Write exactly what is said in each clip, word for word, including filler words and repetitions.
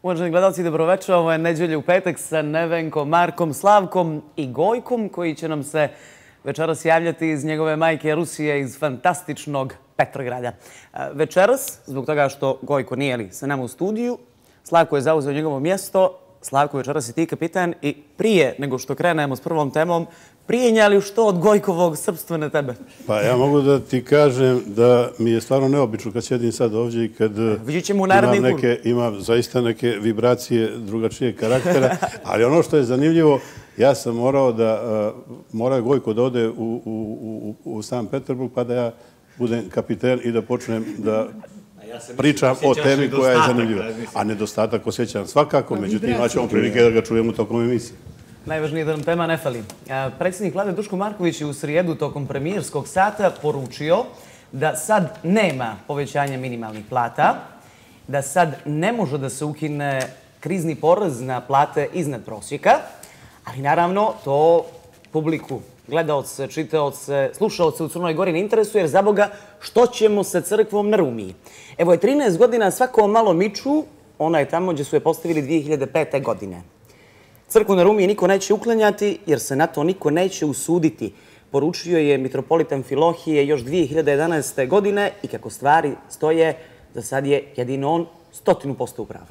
Uvaženi gledalci, dobroveče. Ovo je Neđelja u petak sa Nevenkom, Markom, Slavkom i Gojkom, koji će nam se večeras javljati iz njegove majke Rusije, iz fantastičnog Petrograda. Večeras, zbog toga što Gojko nije li sa nama u studiju, Slavko je zauzeo njegovo mjesto. Slavko, večeras si ti kapitan i prije nego što krenemo s prvom temom, prijenja li što od Gojkovog srpstva na tebe? Pa ja mogu da ti kažem da mi je stvarno neobično kad sjedim sad ovdje i kad imam, neke, imam zaista neke vibracije drugačijeg karaktera, ali ono što je zanimljivo, ja sam morao da, uh, morao Gojko da ode u, u, u, u sam Peterburg pa da ja budem kapiten i da počnem da pričam o temi koja je zanimljiva. A nedostatak osjećam svakako, međutim imaćemo prilike da ga čujemo tokom emisije. Najvažnije da nam tema ne fali. Predsjednik vlade Duško Marković je u srijedu tokom premijerskog sata poručio da sad nema povećanja minimalnih plata, da sad ne može da se ukine krizni porez na plate iznad prosjeka, ali naravno to publiku, gledaoce, čitaoce, slušaoce u Crnoj Gori ne interesuje, jer za Boga što ćemo sa crkvom na Rumiji. Evo je trinaest godina svako malo miču, ona je tamo gdje su je postavili dvije hiljade pete. godine. Crkvu na Rumiji niko neće uklanjati, jer se na to niko neće usuditi, poručio je mitropolit Amfilohije još dvije hiljade jedanaeste. godine i kako stvari stoje, za sad je jedino on stotinu posto u pravu.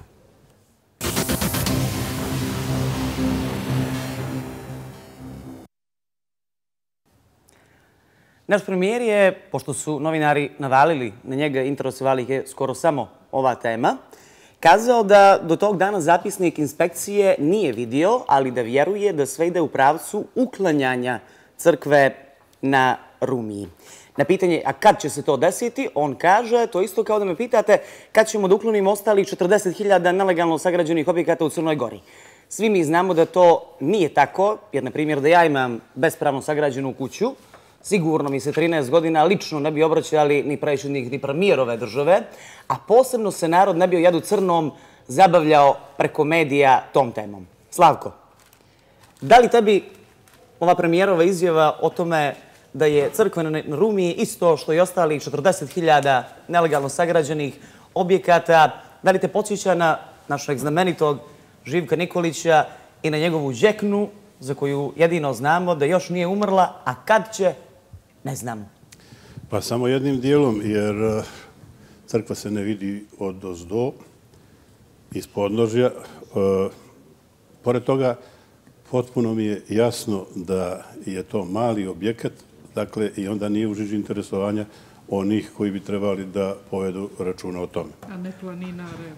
Naš premijer je, pošto su novinari navalili na njega, interesovali ih je skoro samo ova tema, kazao da do tog dana zapisnik inspekcije nije vidio, ali da vjeruje da sve ide u pravcu uklanjanja crkve na Rumiji. Na pitanje, a kad će se to desiti, on kaže, to isto kao da me pitate, kad ćemo da uklonimo ostalih četrdeset hiljada nelegalno sagrađenih objekata u Crnoj Gori. Svi mi znamo da to nije tako, jer, na primjer, da ja imam bespravno sagrađenu kuću, sigurno mi se trinaest godina lično ne bi obraćali ni predsjednik ni premijer ove države, a posebno se narod ne bi o jadu crnom zabavljao preko medija tom temom. Slavko, da li tebi ova premijerova izjava o tome da je crkva na Rumiji isto što i ostali četrdeset hiljada nelegalno sagrađenih objekata, da li te podsjeća na našeg znamenitog Živka Nikolića i na njegovu đeknu, za koju jedino znamo da još nije umrla, a kad će, ne znamo? Pa samo jednim dijelom, jer crkva se ne vidi od ozdo, iz podnožja. Pored toga, potpuno mi je jasno da je to mali objekat, dakle, i onda nije u žiži interesovanja onih koji bi trebali da povedu računa o tome. A ne planinare.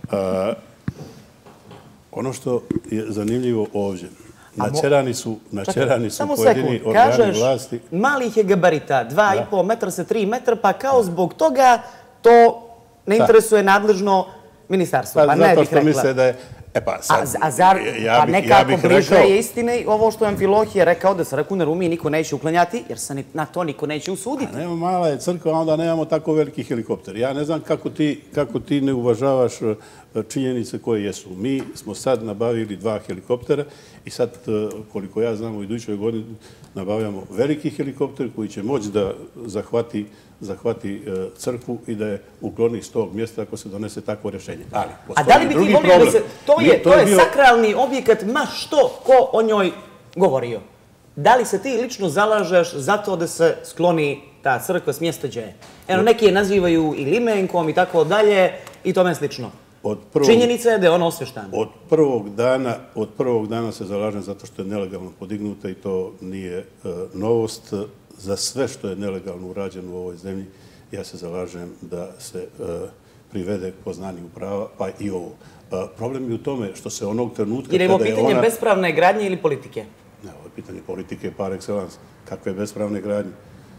Ono što je zanimljivo ovdje, načerani su, načerani su pojedini organi vlasti. Malih je gabarita, dva i pol metra sa tri metra, pa kao zbog toga to ne interesuje nadležno ministarstvo. Pa zato što misle da je... E pa sad, a zar, pa nekako bliže je istine ovo što je Amfilohije rekao da crkvu na Rumiji niko neće uklanjati, jer se na to niko neće usuditi. A nema, mala je crkva, onda nemamo tako veliki helikopter. Ja ne znam kako ti, kako ti ne uvažavaš činjenice koje jesu. Mi smo sad nabavili dva helikoptera i sad, koliko ja znam, u idućoj godini nabavljamo veliki helikopter koji će moći da zahvati, zahvati crkvu i da je ukloni s tog mjesta ako se donese takvo rješenje. Ali, a da li bi ti volio da se... To je, to je sakralni objekat, ma što ko o njoj govorio. Da li se ti lično zalažeš za to da se skloni ta crkva s mjesta gdje je? Eno, neki je nazivaju i limenkom i tako dalje i tome slično. Činjenica je da je ono osvještano. Od prvog dana, od prvog dana se zalažem zato što je nelegalno podignuta i to nije novost. Za sve što je nelegalno urađeno u ovoj zemlji, ja se zalažem da se privede poznanju prava, pa i ovo. Problem je u tome što se onog trenutka kada je ona... Jer je ovo pitanje bespravne gradnje ili politike? Ne, ovo je pitanje politike par excellence. Kakve bespravne gradnje?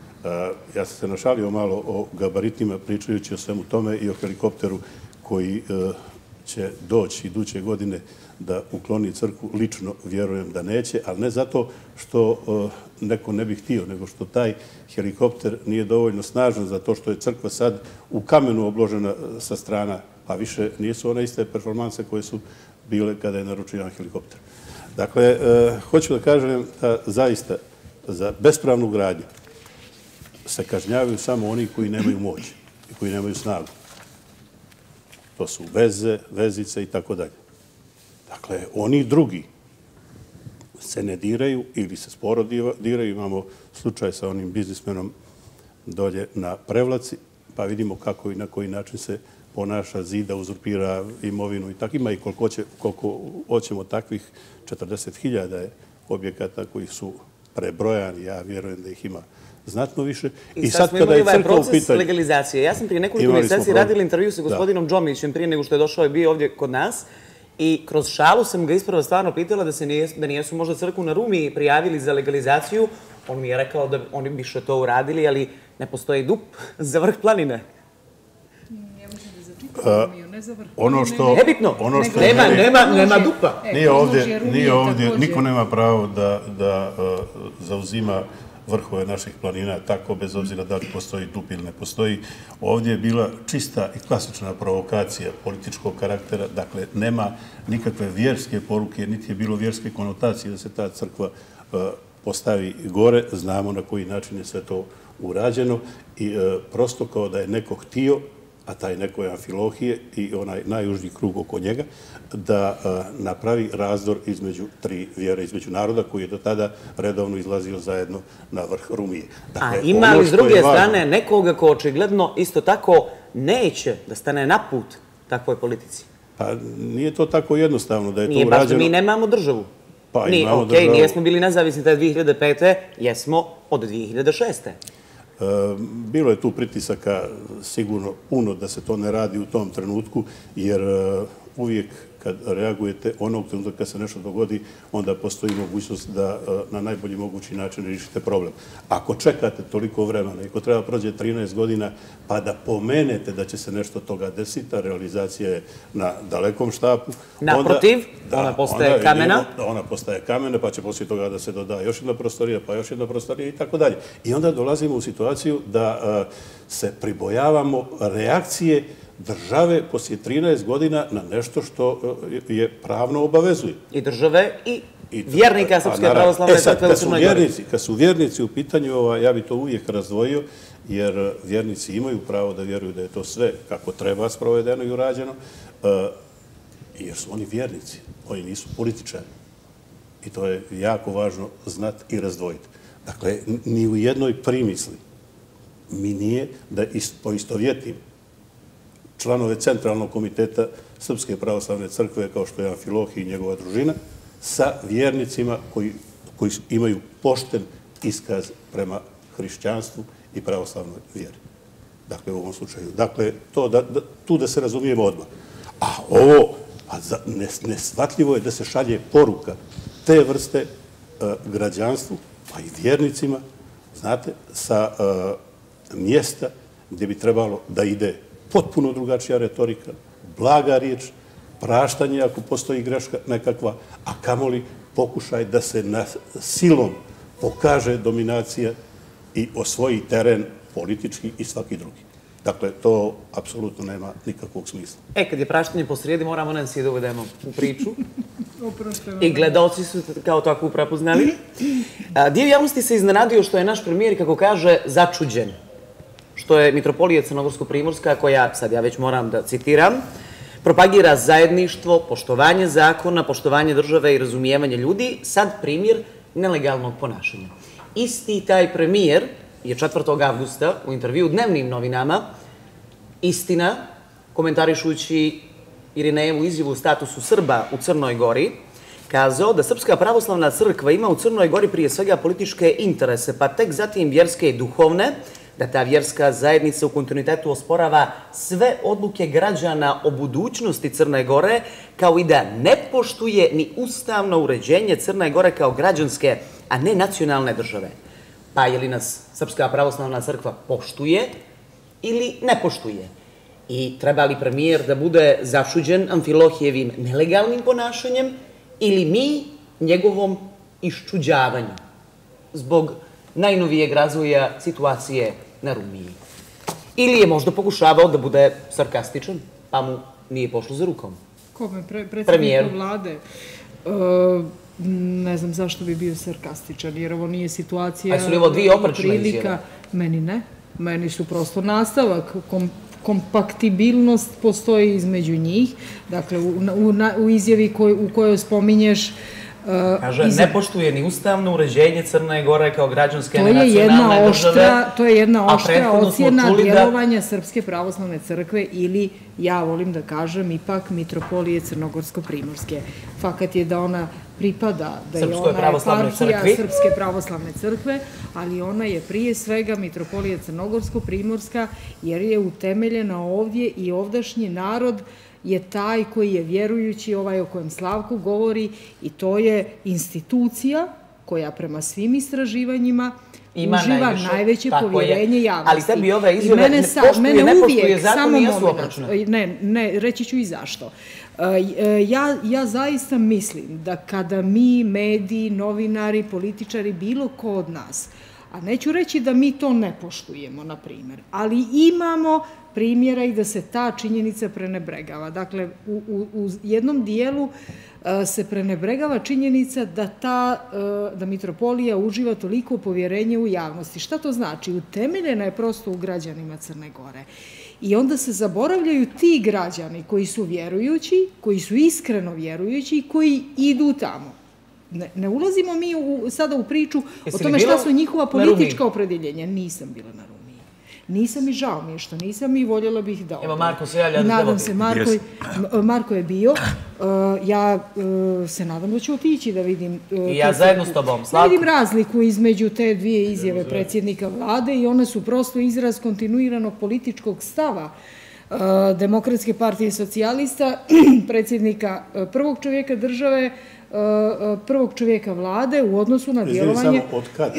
Ja sam se našalio malo o gabaritima pričajući o svemu tome i o helikopteru koji će doći iduće godine da ukloni crkvu. Lično vjerujem da neće, ali ne zato što neko ne bi htio, nego što taj helikopter nije dovoljno snažan za to što je crkva sad u kamenu obložena sa strana, pa više nisu one iste performanse koje su bile kada je naručivan helikopter. Dakle, hoću da kažem da zaista za bespravnu gradnju se kažnjavaju samo oni koji nemaju moć i koji nemaju snagu. To su veze, vezice i tako dalje. Dakle, oni drugi se ne diraju ili se sporo diraju. Imamo slučaj sa onim biznismenom dolje na Prevlaci, pa vidimo kako i na koji način se ponaša, zida, uzurpira imovinu i tako. Ima i koliko hoćemo takvih, četrdeset hiljada je objekata koji su prebrojani, ja vjerujem da ih ima znatno više. I sad smo imali ovaj proces legalizacije. Ja sam prije nekoliko mjeseci radila intervju sa gospodinom Džomićem prije nego što je došao i bio ovdje kod nas i kroz šalu sam ga ispravo stvarno pitala da nijesu možda crkvu na Rumi prijavili za legalizaciju. On mi je rekao da oni bi što to uradili, ali ne postoji dup za vrh planine. Ono što... Nebitno, nema dupa. Nije ovdje, niko nema pravo da zauzima vrhove naših planina, tako bez obzira da li postoji dup ili ne postoji. Ovdje je bila čista i klasična provokacija političkog karaktera, dakle nema nikakve vjerske poruke, niti je bilo vjerske konotacije da se ta crkva postavi gore, znamo na koji način je sve to urađeno i prosto kao da je neko htio, a taj neko je Amfilohije i onaj najužniji krug oko njega, da napravi razdor između tri vjere, između naroda koji je do tada redovno izlazio zajedno na vrh Rumije. A ima li s druge strane nekoga ko očigledno isto tako neće da stane na put takvoj politici? Pa nije to tako jednostavno da je to urađeno. urađeno. Nije baš da mi nemamo državu. Pa imamo državu. Okej, nijesmo bili nezavisni taj dvije hiljade pete. Jesmo od dvije hiljade šeste. Bilo je tu pritisaka sigurno puno da se to ne radi u tom trenutku, jer uvijek kad reagujete onog trenutka kad se nešto dogodi, onda postoji mogućnost da na najbolji mogući način riješite problem. Ako čekate toliko vremena i ako treba prođe trinaest godina pa da pomenete da će se nešto toga desiti, a realizacija je na dalekom štapu. Naprotiv, ona postaje kamena. Ona postaje kamena, pa će poslije toga da se doda još jedna prostorija, pa još jedna prostorija i tako dalje. I onda dolazimo u situaciju da se pribojavamo reakcije države poslije trinaest godina na nešto što je pravno obavezuje. I države i vjernika Srpske pravoslavne crkve u Crnoj Gori. Kad su vjernici u pitanju, ja bi to uvijek razdvojio, jer vjernici imaju pravo da vjeruju da je to sve kako treba sprovedeno i urađeno, jer su oni vjernici, oni nisu političari. I to je jako važno znati i razdvojiti. Dakle, ni u jednoj primisli mi nije da poistovjetim članove Centralnog komiteta Srpske pravoslavne crkve, kao što je Amfilohije i njegova družina, sa vjernicima koji imaju pošten iskaz prema hrišćanstvu i pravoslavnoj vjeri. Dakle, u ovom slučaju. Dakle, tu da se razumijemo odmah. A ovo, nesvatljivo je da se šalje poruka te vrste građanstvu, pa i vjernicima, znate, sa mjesta gdje bi trebalo da ide potpuno drugačija retorika, blaga riječ, praštanje ako postoji greška nekakva, a kamoli pokušaj da se silom pokaže dominacija i osvoji teren politički i svaki drugi. Dakle, to apsolutno nema nikakvog smisla. E, kad je praštanje posrijedi, moramo nam si da uvedemo u priču. I gledalci su kao tako prepoznali. Dio javnosti se iznenadio što je naš premijer, kako kaže, začuđen. Što je mitropolija Crnogorsko-Primorska, koja, sad ja već moram da citiram, propagira zajedništvo, poštovanje zakona, poštovanje države i razumijevanje ljudi, sad primjer nelegalnog ponašanja. Isti taj premijer je četvrtog avgusta u intervju u dnevnim novinama, Istina, komentarišući Irinejevu izjavu u statusu Srba u Crnoj Gori, kazao da Srpska pravoslavna crkva ima u Crnoj Gori prije svega političke interese, pa tek zatim vjerske i duhovne, da ta vjerska zajednica u kontinuitetu osporava sve odluke građana o budućnosti Crne Gore, kao i da ne poštuje ni ustavno uređenje Crne Gore kao građanske, a ne nacionalne države. Pa je li nas Srpska pravoslavna crkva poštuje ili ne poštuje? I treba li premijer da bude začuđen Amfilohijevim nelegalnim ponašanjem ili mi njegovom iščuđavanju zbog najnovijeg razvoja situacije na Rumiji? Ili je možda pokušavao da bude sarkastičan, pa mu nije pošlo za rukom? Kome? Predsjedniku vlade? Ne znam zašto bi bio sarkastičan, jer ovo nije situacija... A su li ovo dvije oprečne izjave? Meni ne. Meni su prosto nastavak kompatibilnost postoji između njih. Dakle, u izjavi u kojoj spominješ Kaže, ne poštuje ni ustavno uređenje Crne Gore kao građanske nacionalne države. To je jedna oštra ocjena djelovanja Srpske pravoslavne crkve ili, ja volim da kažem, ipak Mitropolije Crnogorsko-Primorske. Fakat je da ona pripada, da je ona partija Srpske pravoslavne crkve, ali ona je prije svega Mitropolija Crnogorsko-Primorska jer je utemeljena ovdje i ovdašnji narod je taj koji je vjerujući, ovaj o kojem Slavko govori, i to je institucija koja prema svim istraživanjima uživa najveće povjerenje javnosti. Ali tebi ove izjave ne poštuje, ne poštuje, zato nijesu opračne. Ne, ne, reći ću i zašto. Ja zaista mislim da kada mi, mediji, novinari, političari, bilo ko od nas, a neću reći da mi to ne poštujemo, na primjer, ali imamo primjera i da se ta činjenica prenebregava. Dakle, u jednom dijelu se prenebregava činjenica da ta, da Mitropolija uživa toliko povjerenje u javnosti. Šta to znači? Utemeljena je prosto u građanima Crne Gore. I onda se zaboravljaju ti građani koji su vjerujući, koji su iskreno vjerujući i koji idu tamo. Ne ulazimo mi sada u priču o tome šta su njihova politička opredjeljenja. Nisam bila na Rumiji. Nisam i žao mi je što nisam i voljela bih da... Evo, Marko se javlja. Nadam se, Marko je bio. Ja se nadam da ću otići da vidim... I ja zajedno s tobom, Slavko. Da vidim razliku između te dvije izjave predsjednika vlade i one su prosto izraz kontinuiranog političkog stava Demokratske partije socijalista, predsjednika prvog čovjeka države, prvog čovjeka vlade u odnosu na djelovanje... Samo od kada?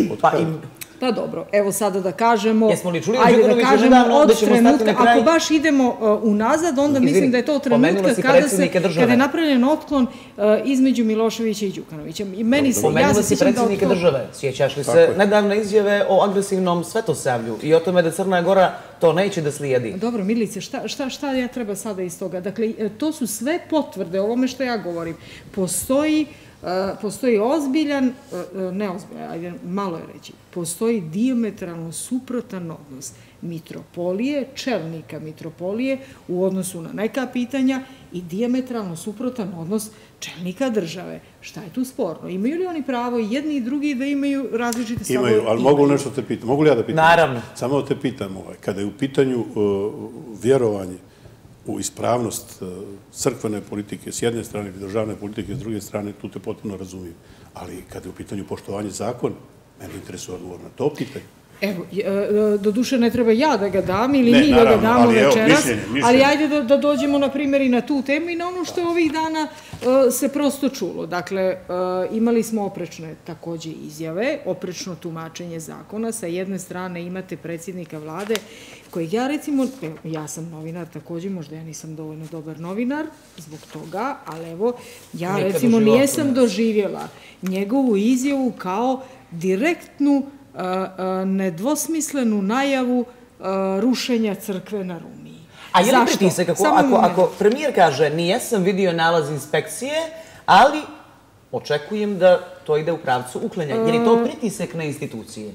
Pa dobro, evo sada da kažemo... Jesmo li čuli od Đukanovića nedavno da ćemo stati na kraj? Ako baš idemo unazad, onda mislim da je to trenutka kada je napravljen otklon između Miloševića i Đukanovića. Pomenula si predsjednike države. Sjećaš li se nedavne izjave o agresivnom Svetosavlju i o tome da Crna Gora to neće da slijedi? Dobro, Milice, šta ja treba sada iz toga? Dakle, to su sve potvrde o ovome što ja govorim. Postoji Postoji ozbiljan, ne ozbiljan, ajde malo je reći, postoji diametralno suprotan odnos Mitropolije, čelnika Mitropolije u odnosu na neka pitanja i diametralno suprotan odnos čelnika države. Šta je tu sporno? Imaju li oni pravo i jedni i drugi da imaju različite stavove? Imaju, ali mogu nešto te pitati. Mogu li ja da pitam? Naravno. Samo da te pitam, kada je u pitanju vjerovanje u ispravnost crkvene politike s jedne strane ili državne politike s druge strane, tu te potpuno razumijem. Ali kada je u pitanju poštovanje zakona, mene interesuje odgovor na to pitanje. Evo, do duše ne treba ja da ga dam ili mi da ga damo večeras, ali ajde da dođemo na primjer i na tu temu i na ono što je ovih dana se prosto čulo. Dakle, imali smo oprečne takođe izjave, oprečno tumačenje zakona. Sa jedne strane imate predsjednika vlade kojeg ja recimo, ja sam novinar takođe, možda ja nisam dovoljno dobar novinar zbog toga, ali evo, ja recimo nijesam doživjela njegovu izjavu kao direktnu nedvosmislenu najavu rušenja crkve na Rumiji. A je li pritisak, ako premijer kaže nijesam vidio nalaz inspekcije, ali očekujem da to ide u pravcu uklanjanja. Je li to pritisak na institucije?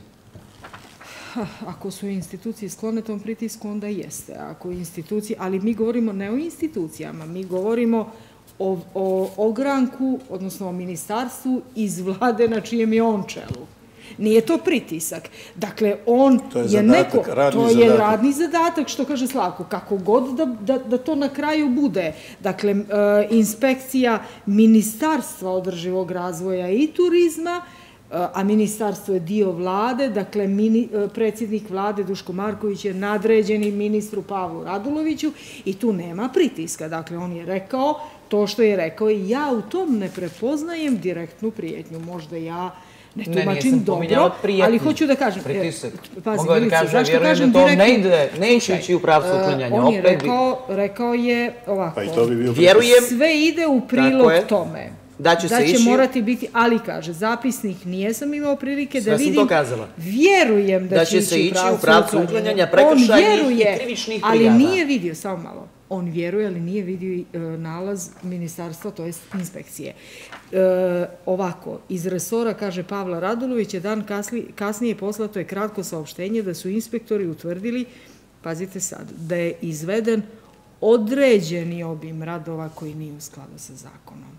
Ako su institucije sklone tom pritisku, onda jeste. Ako institucije, ali mi govorimo ne o institucijama, mi govorimo o ogranku, odnosno o ministarstvu iz vlade na čijem je on čelu. Nije to pritisak. Dakle, on je neko... To je radni zadatak, što kaže Slavko. Kako god da to na kraju bude. Dakle, inspekcija Ministarstva održivog razvoja i turizma, a ministarstvo je dio vlade, dakle, predsjednik vlade Duško Marković je nadređeni ministru Pavlu Raduloviću i tu nema pritiska. Dakle, on je rekao to što je rekao i ja u tom ne prepoznajem direktnu prijetnju. Možda ja ne tumačim dobro, ali hoću da kažem... Pritisak. Mogu da kažem, vjerujem da to ne ide, neće ići u pravcu uklanjanja. On je rekao je ovako, vjerujem, sve ide u prilog tome. Da će morati biti, ali kaže, zapisnik nijesam imao prilike da vidim, vjerujem da će ići u pravcu uklanjanja prekršajnih i krivičnih prijava. Ali nije vidio, samo malo, on vjeruje, ali nije vidio nalaz ministarstva, to je inspekcije. Ovako, iz resora, kaže Pavla Radulovića, dan kasnije poslato je kratko saopštenje da su inspektori utvrdili pazite sad, da je izveden određeni obim radova koji nije u skladu sa zakonom.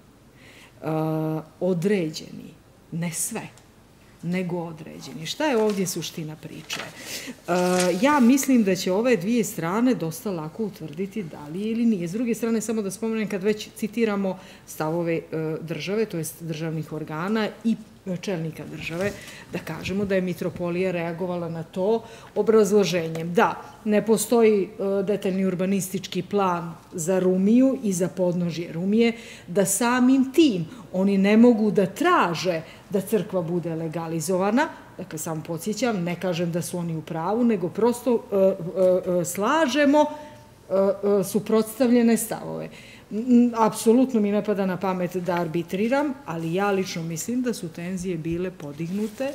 Određeni, ne sve, nego određeni. Šta je ovdje suština priče? Ja mislim da će ove dvije strane dosta lako utvrditi da li je ili nije. S druge strane, samo da spomenem, kad već citiramo stavove države, to jest državnih organa i čelnika države, da kažemo da je mitropolija reagovala na to obrazloženjem da ne postoji detaljni urbanistički plan za Rumiju i za podnožje Rumije, da samim tim oni ne mogu da traže da crkva bude legalizovana. Dakle, samo podsjećam, ne kažem da su oni u pravu, nego prosto slažemo suprotstavljene stavove. Apsolutno mi ne pada na pamet da arbitriram, ali ja lično mislim da su tenzije bile podignute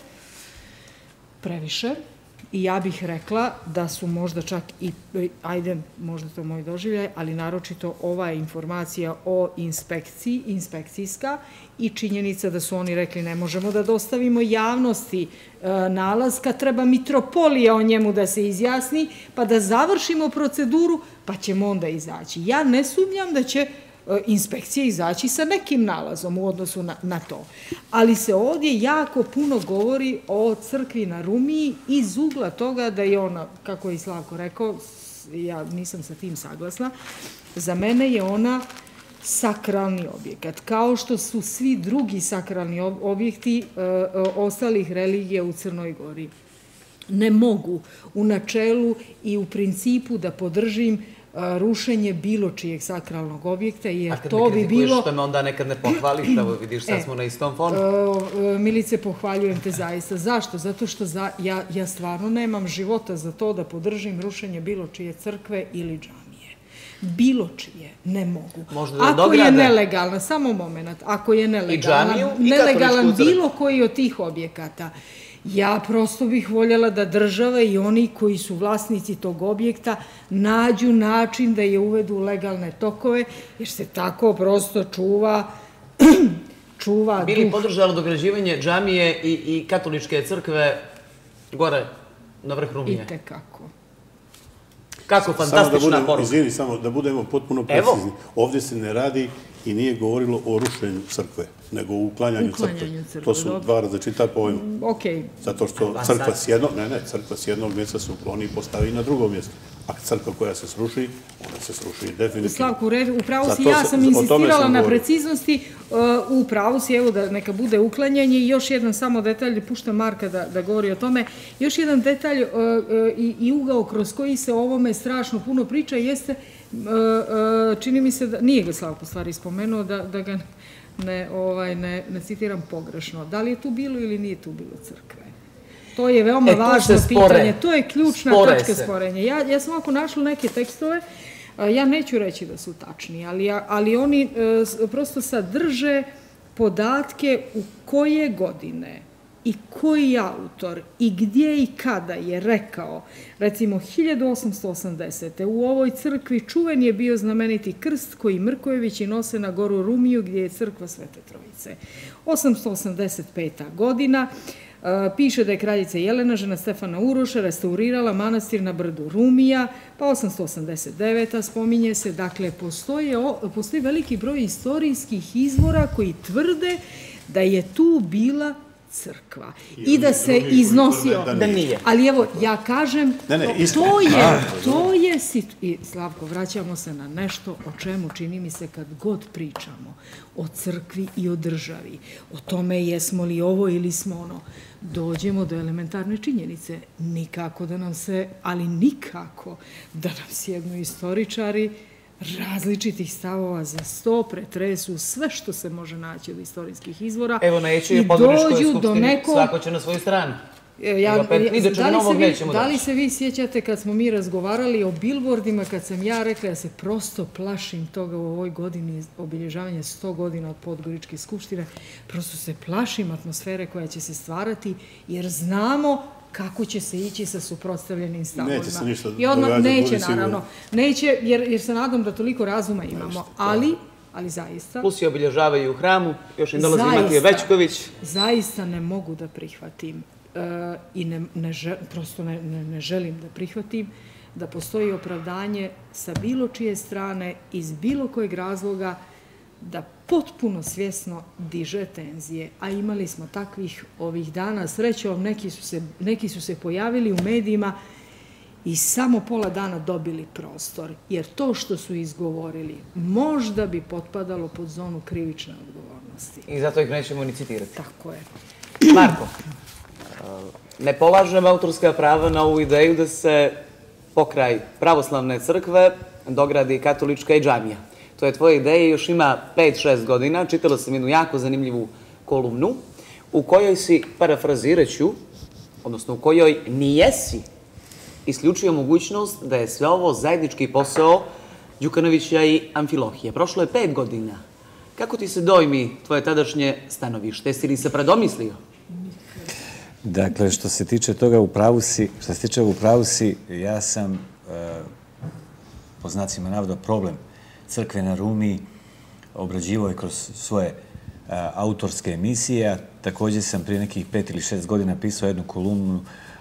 previše i ja bih rekla da su možda čak i, ajde, možda to moj doživljaj, ali naročito ova informacija o inspekciji, inspekcijska i činjenica da su oni rekli ne možemo da dostavimo javnosti nalaz kad treba mitropolija o njemu da se izjasni, pa da završimo proceduru, pa ćemo onda izaći. Ja ne sumnjam da će inspekcija izaći sa nekim nalazom u odnosu na, na to. Ali se ovdje jako puno govori o crkvi na Rumiji iz ugla toga da je ona, kako je i Slavko rekao, ja nisam sa tim saglasna, za mene je ona sakralni objekat, kao što su svi drugi sakralni objekti e, ostalih religija u Crnoj Gori. Ne mogu u načelu i u principu da podržim rušenje bilo čijeg sakralnog objekta, jer to bi bilo... A kad me kritikuješ što me onda nekad ne pohvališ, evo vidiš, sad smo na istom fonu. Milice, pohvaljujem te zaista. Zašto? Zato što ja stvarno nemam života za to da podržim rušenje bilo čije crkve ili džamije. Bilo čije, ne mogu. Ako je nelegalna, samo moment, ako je nelegalan bilo koji od tih objekata, ja prosto bih voljela da država i oni koji su vlasnici tog objekta nađu način da je uvedu u legalne tokove, jer se tako prosto čuva čuva duh. Bili podržalo dograđivanje džamije i katoličke crkve gore na vrh Rumije? I tekako. Kako fantastična poruka. Izvini, samo da budemo potpuno precizni. Ovdje se ne radi i nije govorilo o rušenju crkve, nego o uklanjanju crkve. To su dva različita pojma. Zato što crkva s jednog, ne, ne, crkva s jednog mjesta se ukloni i postavi na drugom mjestu. A crkva koja se sruši, ona se sruši definitivno. Slavko, upravo si, ja sam insistirala na preciznosti, upravo si, evo da neka bude uklanjanje i još jedan samo detalj, puštam Marka da govori o tome, još jedan detalj i ugao kroz koji se o ovome strašno puno priča jeste, čini mi se da, nije ga Slavko stvari spomenuo, da ga ne citiram pogrešno. Da li je tu bilo ili nije tu bilo crkve? To je veoma važno pitanje. To je ključna tačka sporenja. Ja sam ovako našla neke tekstove, ja neću reći da su tačni, ali oni prosto sadrže podatke u koje godine i koji autor i gdje i kada je rekao, recimo hiljadu osamsto osamdesete. u ovoj crkvi čuven je bio znameniti krst koji Mrkojevići nose na goru Rumiju gdje je crkva Svete Trojice. osamsto osamdeset peta. godina piše da je kraljica Jelena, žena Stefana Uroša, restaurirala manastir na brdu Rumija, pa osamsto osamdeset deveta. spominje se, dakle, postoji veliki broj istorijskih izvora koji tvrde da je tu bila crkva i da se iznosio, da nije. Ali evo, ja kažem, to je, to je, i Slavko, vraćamo se na nešto o čemu čini mi se kad god pričamo, o crkvi i o državi, o tome jesmo li ovo ili smo ono, dođemo do elementarne činjenice. Nikako da nam se, ali nikako da nam sjednu istoričari različitih stavova za sto, pretresu sve što se može naći od istorijskih izvora. Evo, neću je Podgoričkoj skupštini, svako će na svoju stranu. Da li se vi sjećate kad smo mi razgovarali o bilbordima, kad sam ja rekla ja se prosto plašim toga u ovoj godini obilježavanja sto godina od Podgoričke skupštine, prosto se plašim atmosfere koja će se stvarati, jer znamo kako će se ići sa suprotstavljenim stavovima. Neće se ništa događati. Neće, naravno. Neće, jer se nadam da toliko razuma imamo. Ali, ali zaista... Plus je obilježavaju u hramu, još im dolazi Matija Bećković. Zaista ne mogu da prihvatim i prosto ne želim da prihvatim da postoji opravdanje sa bilo čije strane, iz bilo kojeg razloga, da potpuno svjesno diže tenzije. A imali smo takvih ovih dana. Srećom, neki su se, neki su se pojavili u medijima i samo pola dana dobili prostor. Jer to što su izgovorili možda bi potpadalo pod zonu krivične odgovornosti. I zato ih nećemo ni citirati. Tako je. Marko, ne polažem autorska prava na ovu ideju da se pokraj pravoslavne crkve dogradi katolička i džamija. To je tvoja ideja, još ima pet šest godina. Čitala sam jednu jako zanimljivu kolumnu u kojoj si, parafraziraću, odnosno u kojoj nijesi isključio mogućnost da je sve ovo zajednički posao Đukanovića i Amfilohije. Prošlo je pet godina. Kako ti se dojmi tvoje tadašnje stanovište? Jesi li se predomislio? Dakle, što se tiče toga, u pravu si, što se tiče u pravu si, ja sam, po znacima navoda, problem crkve na Rumi obrađivao je kroz svoje autorske emisije, a također sam prije nekih pet ili šest godina pisao jednu kolumnu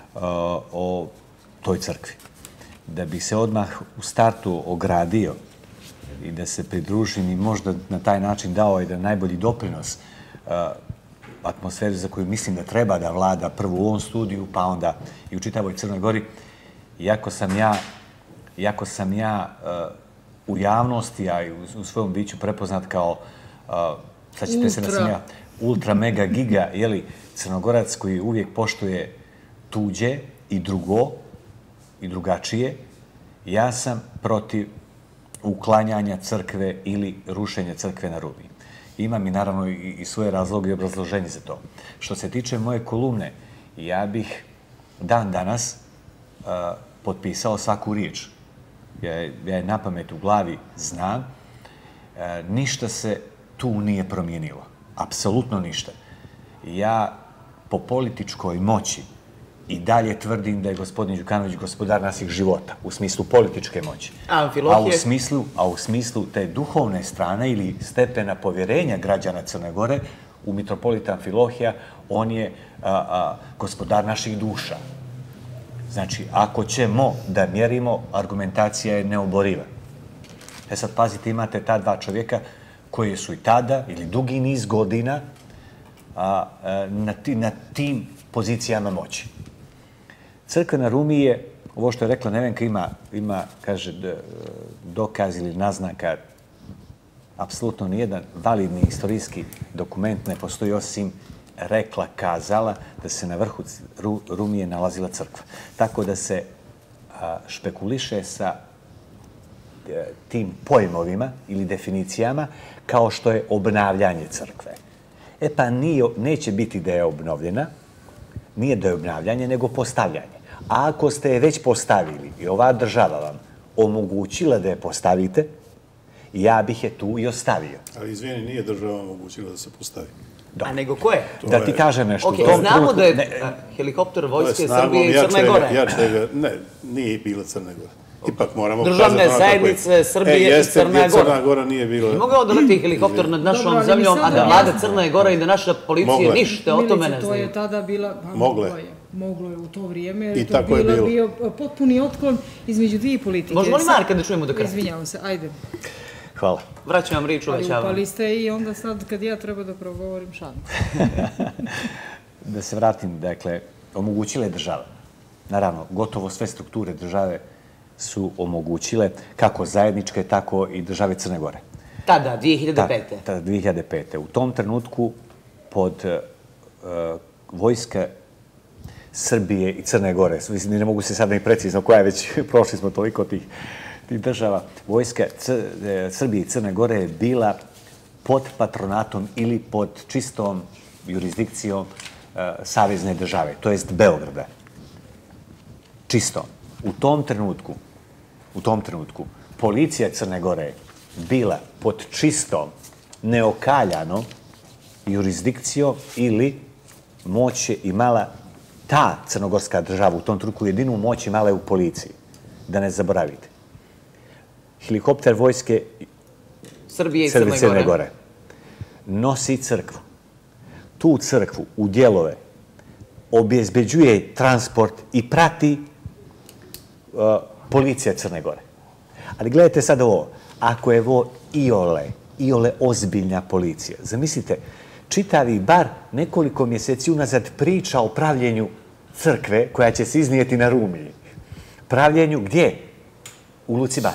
o toj crkvi. Da bih se odmah u startu ogradio i da se pridružim i možda na taj način dao jedan najbolji doprinos atmosferi za koju mislim da treba da vlada prvo u ovom studiju, pa onda i u čitavoj Crnoj Gori. Iako sam ja, iako sam ja u javnosti, a i u svojom biću prepoznat kao, sad ćete se nasmijati, ultra, mega, giga, jeli, Crnogorac koji uvijek poštuje tuđe i drugo i drugačije, ja sam protiv uklanjanja crkve ili rušenja crkve na Rumi. Imam i naravno i svoje razloge i obrazloženje za to. Što se tiče moje kolumne, ja bih dan danas potpisao svaku riječ. Ja je na pamet u glavi znam. Ništa se tu nije promijenilo. Apsolutno ništa. Ja po političkoj moći i dalje tvrdim da je gospodin Đukanović gospodar naših života, u smislu političke moći. A Amfilohije? A u smislu, a u smislu te duhovne strane ili stepena povjerenja građana Crne Gore, u mitropolita Amfilohija, on je a, a, gospodar naših duša. Znači, ako ćemo da mjerimo, argumentacija je neoboriva. E sad, pazite, imate ta dva čovjeka koji su i tada, ili dugi niz godina, a, a, na, ti, na tim pozicijama moći. Crkva na Rumi je, ovo što je rekla Nevenka, ima, ima kaže, dokaz ili naznaka, apsolutno nijedan validni istorijski dokument ne postoji osim rekla, kazala da se na vrhu Rumije nalazila crkva. Tako da se a, špekuliše sa a, tim pojmovima ili definicijama kao što je obnavljanje crkve. E pa nije, neće biti da je obnovljena, nije da je obnavljanje, nego postavljanje. A ako ste je već postavili i ova država vam omogućila da je postavite, ja bih je tu i ostavio. Ali izvijeni, nije država omogućila da se postavi. Da. A nego ko je? Da ti kažem nešto. Ok, znamo da je helikopter Vojske Srbije i Crne Gore. Ne, nije bila Crne Gore. Ipak moramo... Državne zajednice Srbije i Crne Gore. Crna Gora nije bila... Mogao da leti helikopter nad našom zemljom, a da vlada Crne Gore i da naša policija ništa o tome ne znaju. To je tada bila... Moglo je. Moglo je u to vrijeme, jer to je bio potpuni otklon između dvije politike. Možemo li Marka da čujemo do kraja? Izvinjavam se, ajde. Hvala. Vraćam vam riječ, uvećavam. Ali upali ste i onda sad kad ja treba da progovorim šalim. Da se vratim, dakle, omogućila je država. Naravno, gotovo sve strukture države su omogućile kako zajedničke, tako i države Crne Gore. Tada, dvije hiljade pete. Tada, dvije hiljade pete. U tom trenutku pod uh, vojska Srbije i Crne Gore, mislim, ne mogu se sad ne precizno koja je, već prošli smo toliko tih, tih država, vojska C, Srbije i Crne Gore je bila pod patronatom ili pod čistom jurisdikcijom uh, savezne države, to jest Beograda. Čisto. U tom trenutku, u tom trenutku, policija Crne Gore je bila pod čistom, neokaljanom jurisdikcijom ili moć je imala ta crnogorska država u tom trenutku, jedinu moć imala je u policiji. Da ne zaboravite. Helikopter vojske Srbije i Crne, Crne Gore nosi crkvu. Tu crkvu u dijelove obezbeđuje transport i prati uh, policija Crne Gore. Ali gledajte sad ovo, ako je ovo iole, iole ozbiljna policija, zamislite, čitavi bar nekoliko mjeseci unazad priča o pravljenju crkve koja će se iznijeti na Rumiji. Pravljenju gdje? U Luci Bar.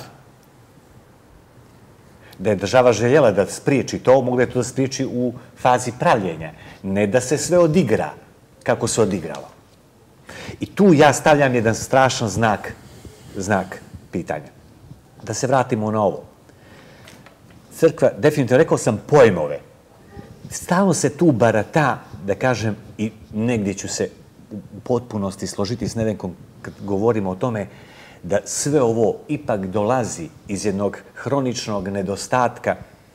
Da je država željela da spriječi to, mogla je to da spriječi u fazi pravljenja. Ne da se sve odigra kako se odigralo. I tu ja stavljam jedan strašan znak, znak pitanja. Da se vratimo na ovo. Crkva, definitivno, rekao sam pojmove. Stalno se tu barata, da kažem, i negdje ću se u potpunosti složiti s Nevenkom kad govorimo o tome, da sve ovo ipak dolazi iz jednog hroničnog nedostatka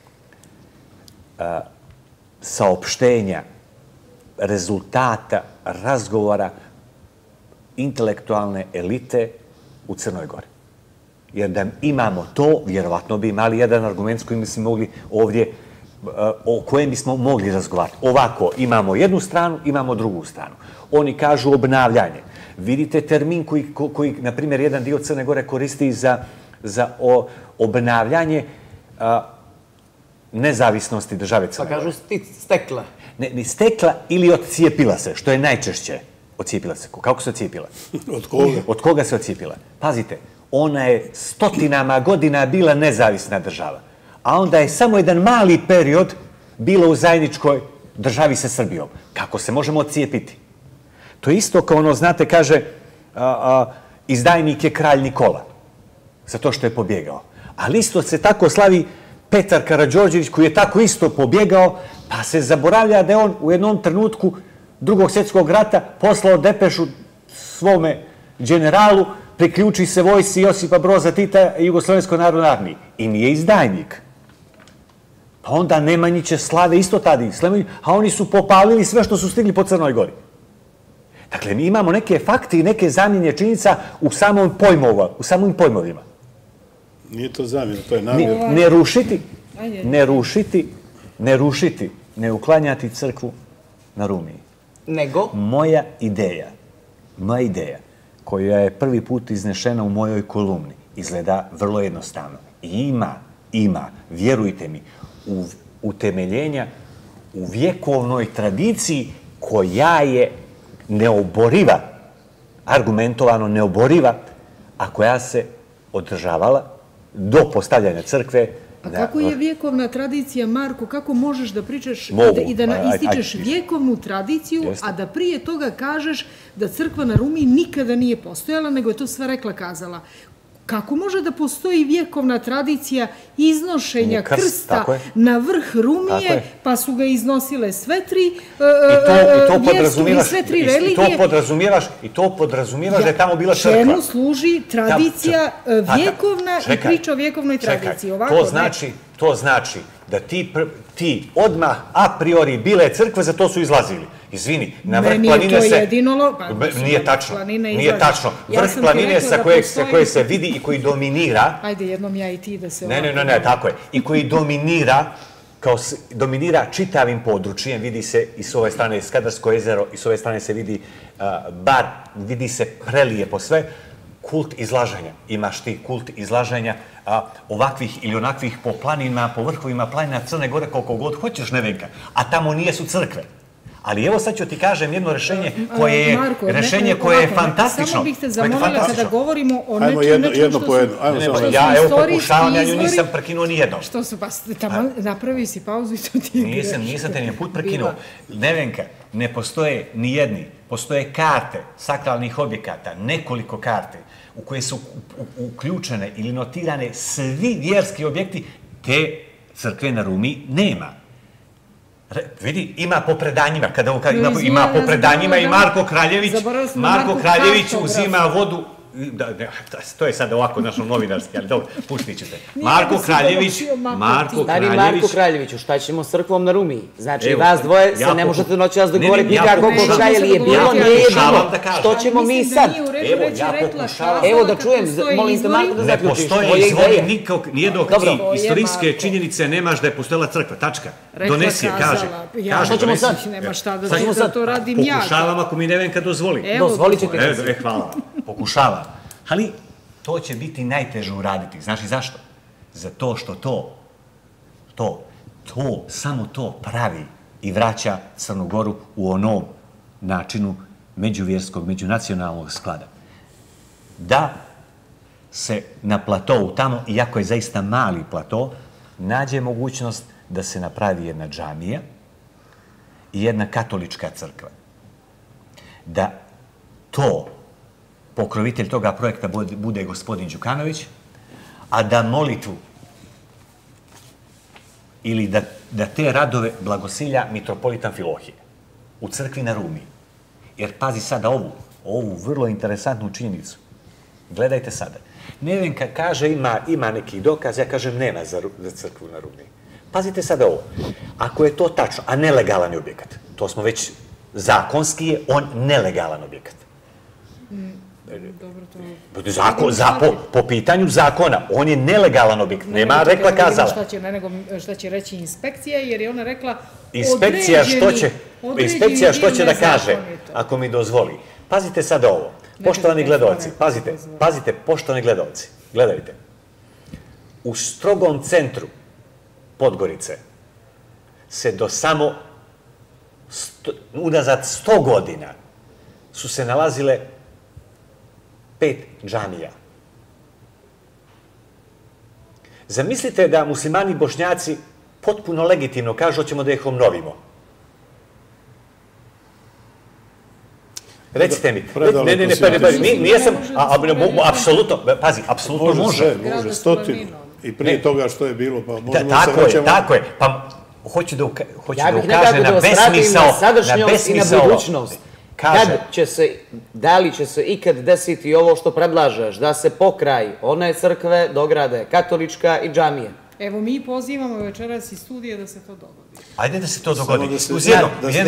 a, saopštenja, rezultata, razgovora intelektualne elite u Crnoj Gori. Jer da imamo to, vjerovatno bi imali jedan argument s kojim bismo mogli ovdje, o kojem bismo mogli razgovarati. Ovako, imamo jednu stranu, imamo drugu stranu. Oni kažu obnavljanje. Vidite termin koji, koji na primjer, jedan dio Crne Gore koristi za, za o, obnavljanje a, nezavisnosti države Crne Gore. Pa kažu stekla. Ne, ni stekla ili odcijepila se, što je najčešće. Odcijepila se. Kako se odcijepila? Od koga? Od koga se odcijepila? Pazite, ona je stotinama godina bila nezavisna država. A onda je samo jedan mali period bila u zajedničkoj državi sa Srbijom. Kako se možemo odcijepiti? To je isto kao ono, znate, kaže, a, a, izdajnik je kralj Nikola, zato što je pobjegao. Ali isto se tako slavi Petar Karađorđević, koji je tako isto pobjegao, pa se zaboravlja da je on u jednom trenutku Drugog svjetskog rata poslao depešu svome generalu, priključi se vojsci Josipa Broza Tita i Jugoslovenskoj narodnoj armiji. I nije izdajnik. Pa onda Nemanjiće slave isto tada, a oni su popalili sve što su stigli po Crnoj Gori. Dakle, mi imamo neke fakte i neke zamjene činjenica u samom pojmova, u samim pojmovima. Nije to zamjena, to je namjera. Ne rušiti, ne rušiti, ne rušiti, ne uklanjati crkvu na Rumiji. Nego? Moja ideja, moja ideja, koja je prvi put iznešena u mojoj kolumni, izgleda vrlo jednostavno. I ima, ima, vjerujte mi, u, utemeljenja u vjekovnoj tradiciji koja je neoboriva, argumentovano neoboriva, a koja se održavala do postavljanja crkve. A kako je vjekovna tradicija, Marko, kako možeš da pričaš Mogu, i da aj, ističeš aj, vjekovnu tradiciju, Jeste. a da prije toga kažeš da crkva na Rumiji nikada nije postojala, nego je to sve rekla kazala? Kako može da postoji vjekovna tradicija iznošenja Krst, krsta na vrh Rumije, pa su ga iznosile sve tri vjerske, sve tri religije? I to podrazumijevaš, i to podrazumijevaš da je tamo bila crkva. Čemu služi tradicija vjekovna i priča o vjekovnoj tradiciji? To znači, to znači da ti, ti odmah a priori bile crkve, za to su izlazili. Izvini, na vrh planine se... Jedino, nije tačno, nije tačno. Vrh planine sa koje se vidi i koji dominira... Ajde, jednom ja i ti da se... Ne, ne, ne, ne, tako je. I koji dominira, kao dominira čitavim područjem, vidi se i s ove strane Skadarsko jezero, i s ove strane se vidi bar, vidi se prelije po sve, kult izlaženja. Imaš ti kult izlaženja ovakvih ili onakvih po planinama, po vrhovima planina Crne Gore, koliko god hoćeš, Nevenka, a tamo nije su crkve. Ali evo sad ću ti kažem jedno rešenje koje je rešenje koje je fantastično. Samo bih te zamolila kada govorimo o nečem što su... Ja evo pokušavam, ja nju nisam prekinuo nijedno. Što su, pa tamo napravio si pauzu i to ti je greška. Nisam te nijedan put prekinuo. Nevenka, ne postoje ni jedni. Postoje karte sakralnih objekata, nekoliko karte u koje su uključene ili notirane svi vjerski objekti, te crkve na Rumiji nema. Vidi, ima po predanjima, kada ima po predanjima i Marko Kraljević, Marko Kraljević uzima vodu, to je sad ovako našo novinarski, ali dobro, pustit ću te. Marko Kraljević, Marko Kraljević... Marko Kraljeviću, šta ćemo s crkvom na Rumiji? Znači, vas dvoje se ne možete noći vas dogovoriti nikako pokušaj, ili je bilo, nije bilo, što ćemo mi sad? Evo, ja pokušavam... Evo da čujem, molim te Marko da zaključiš. Ne postoje izvori nijednog ti istorijske činjenice nemaš da je postojala crkva, tačka. Donesi je, kaže. Što ćemo sad? Nema šta da to radim ja. Pokušavam ako mi Nevenka dozvoli. Dozvolit ću ti. E, hvala. Pokušavam. Ali to će biti najteže uraditi. Znaš i zašto? Zato što to, to, to, samo to pravi i vraća Crnu Goru u onom načinu međuvjerskog, međunacionalnog sklada. Da se na platovu tamo, iako je zaista mali plato, nađe mogućnost da se napravi jedna džamija i jedna katolička crkva. Da to, pokrovitelj toga projekta bude gospodin Đukanović, a da molitvu ili da, da te radove blagosilja mitropolitan Filohije u crkvi na Rumi. Jer pazi sada ovu, ovu vrlo interesantnu činjenicu. Gledajte sada. Nevenka kaže ima, ima neki dokaz, ja kažem nema za, za crkvu na Rumi. Pazite sada ovo. Ako je to tačno, a nelegalan je objekat, to smo već, zakonski je on nelegalan objekat. Dobro, to... Zakon, za, po, po pitanju zakona, on je nelegalan objekt, nema rekla kazala. Šta će, ne, nego šta će reći inspekcija, jer je ona rekla inspekcija što će, inspekcija što će da kaže, ako mi dozvoli. Pazite sada ovo, poštovani gledalci, pazite, pazite, poštovani gledalci, gledajte. U strogom centru Podgorice se do samo sto, unazad sto godina su se nalazile pet džamija. Zamislite da muslimani i bošnjaci potpuno legitimno kažu hoćemo da ih obnovimo. Recite mi. Ne, ne, ne, nije sam, apsolutno, pazi, apsolutno može. Može, može, stotinu. I prije toga što je bilo, pa možemo se vraćamo... Tako je, tako je. Pa hoću da ukaže na besmisao, na besmisao. Na budućnost. Kad će se, da li će se ikad desiti ovo što predlažeš, da se pokraj one crkve dograde katolička i džamije? Evo, mi pozivamo večeras iz studije da se to dogodi. Ajde da se to dogodi. Uz jedno,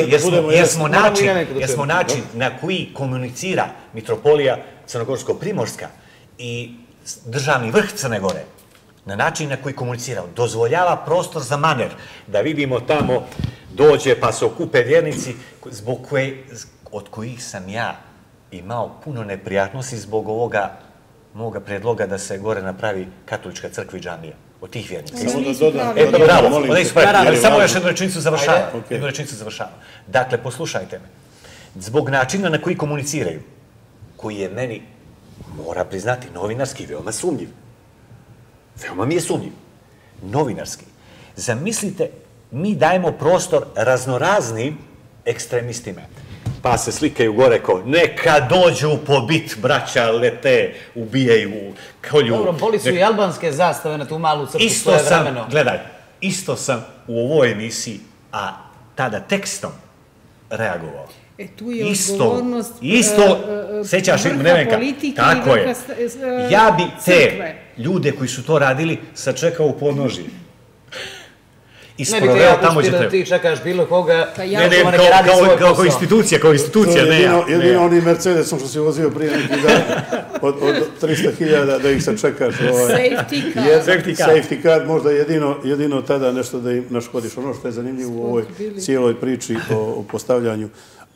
jer smo način na koji komunicira Mitropolija Crnogorsko-Primorska i državni vrh Crne Gore, na način na koji komunicira, dozvoljava prostor za maner, da vidimo tamo dođe pa se okupe vjernici zbog koje, od kojih sam ja imao puno neprijatnosti zbog ovoga moga predloga da se gore napravi katolička crkva i džamija. Od tih vjernika. Eto, bravo, ali samo još jednu rečenicu završavam. Jednu rečenicu završavam. Dakle, poslušajte me. Zbog načina na koji komuniciraju, koji je meni, mora priznati, novinarski, veoma sumnjiv. Veoma mi je sumnjiv. Novinarski. Zamislite, mi dajemo prostor raznoraznim ekstremistima. Pa se slikaju gore ko, neka dođu po bit, braća, lete, ubijaju, kolju. Dobro, boli su i albanske zastave na tu malu crkvu svoje vremeno. Gledaj, isto sam u ovoj emisiji, a tada tekstom reagovao. E, tu je odgovornost isto, sećaš Nevenka, tako je. Ja bi te ljude koji su to radili sačekao u podnožji. Ne bi te ja pustila da ti čekaš bilo koga. Ne, ne, kao institucija, kao institucija, ne ja. Jedino onim Mercedesom što si vozio prije neki dan od trista hiljada da ih sačekaš. Safety car. Safety car, možda jedino tada nešto da im naškodiš. Ono što je zanimljivo u ovoj cijeloj priči o postavljanju,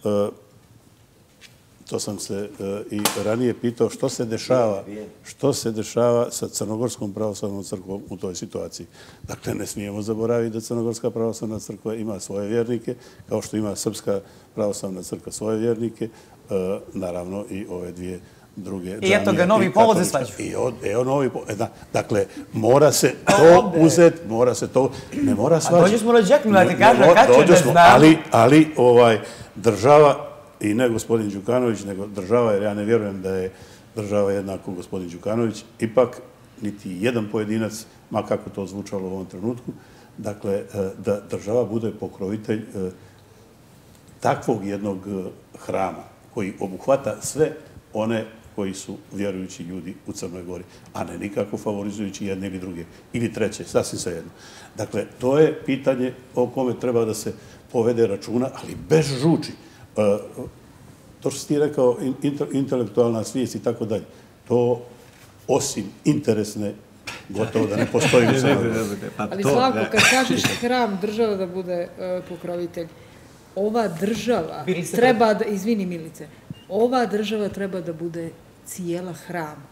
to sam se i ranije pitao, što se dešava, što se dešava sa Crnogorskom pravoslavnom crkvom u toj situaciji. Dakle, ne smijemo zaboraviti da Crnogorska pravoslavna crkva ima svoje vjernike, kao što ima Srpska pravoslavna crkva svoje vjernike, naravno i ove dvije druge džamije. I eto ga, novi povod za svađu. Evo novi povod. Dakle, mora se to uzeti, mora se to, ne mora svađu. A dođe smo rođeknu, da ti kažem, kad će ne znam. Ali država, i ne gospodin Đukanović, nego država, jer ja ne vjerujem da je država jednako gospodin Đukanović, ipak niti jedan pojedinac, ma kako to zvučalo u ovom trenutku, dakle, da država bude pokrovitelj takvog jednog hrama koji obuhvata sve one koji su vjerujući ljudi u Crnoj Gori, a ne nikako favorizujući jedne ili druge, ili treće, sasvim svejedno. Dakle, to je pitanje o kome treba da se povede računa, ali bez žuči. To što si ti rekao, intelektualna svijest i tako dalje, to osim interesne, gotovo da ne postoji u Crnoj Gori. Ali Slavko, kad kažeš hram država da bude pokrovitelj, ova država treba da, izvini Milice, ova država treba da bude cijela hram.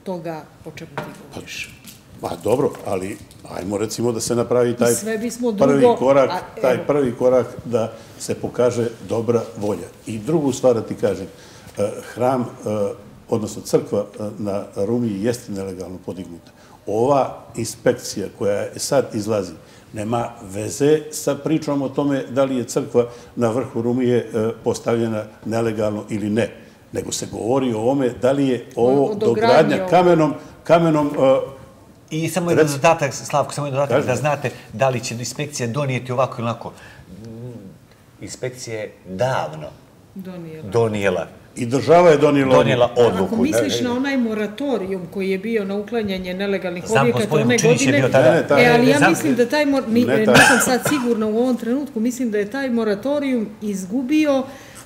toga o čemu ti govoriš. Pa dobro, ali ajmo recimo da se napravi taj prvi korak, taj prvi korak da se pokaže dobra volja. I drugu stvar da ti kažem, hram, odnosno crkva na Rumiji jeste nelegalno podignuta. Ova inspekcija koja sad izlazi nema veze sa pričom o tome da li je crkva na vrhu Rumije postavljena nelegalno ili ne, nego se govori o ome da li je ovo dogradnja kamenom, kamenom I samo jedan dodatak, Slavko, samo jedan dodatak da znate da li će inspekcija donijeti ovako ili onako. Inspekcija je davno donijela. I država je donijela odluku. Ako misliš na onaj moratorijum koji je bio na uklanjanje nelegalnih objekata one godine, ali ja mislim da taj, nisam sad sigurna u ovom trenutku, mislim da je taj moratorijum izgubio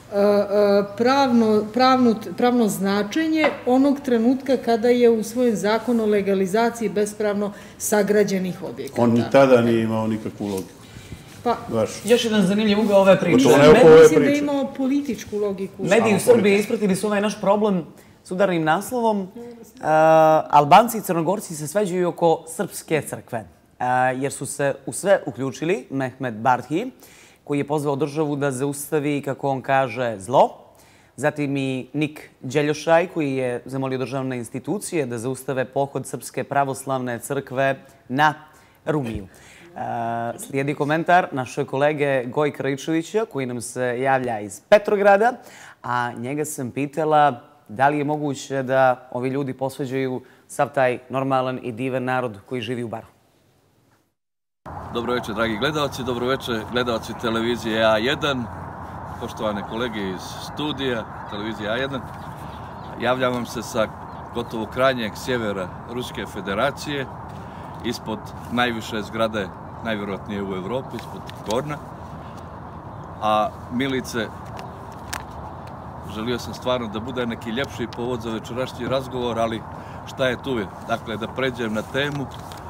pravno značenje onog trenutka kada je usvojen zakon o legalizaciji bespravno sagrađenih objekata. On ni tada nije imao nikakvu logiku. Još jedan zanimljiv ugao ove priče. Mislim da je imao političku logiku. Mediji u Srbiji ispratili su ovaj naš problem s udarnim naslovom. Albanci i Crnogorci se sveđuju oko srpske crkve, jer su se u sve uključili Mehmet Barhi, koji je pozvao državu da zaustavi, kako on kaže, zlo. Zatim i Nik Đeljošaj, koji je zamolio državne institucije da zaustave pohod Srpske pravoslavne crkve na Rumiju. Slijedi komentar našoj kolege Gojka Rajčevića, koji nam se javlja iz Petrograda, a njega sam pitala da li je moguće da ovi ljudi posveđaju sav taj normalan i divan narod koji živi u Baru. Dobro večer, dragi gledalci, dobro večer, gledalci televizije A jedan, poštovane kolege iz studija, televizije A jedan. Javljam vam se sa gotovo krajnjeg sjevera Ruske federacije, ispod najviše zgrade, najvjerojatnije u Evropi, ispod Gorna. A Milice, želio sam stvarno da bude neki ljepši povod za večerašnji razgovor, ali šta je tu je? Dakle, da pređem na temu.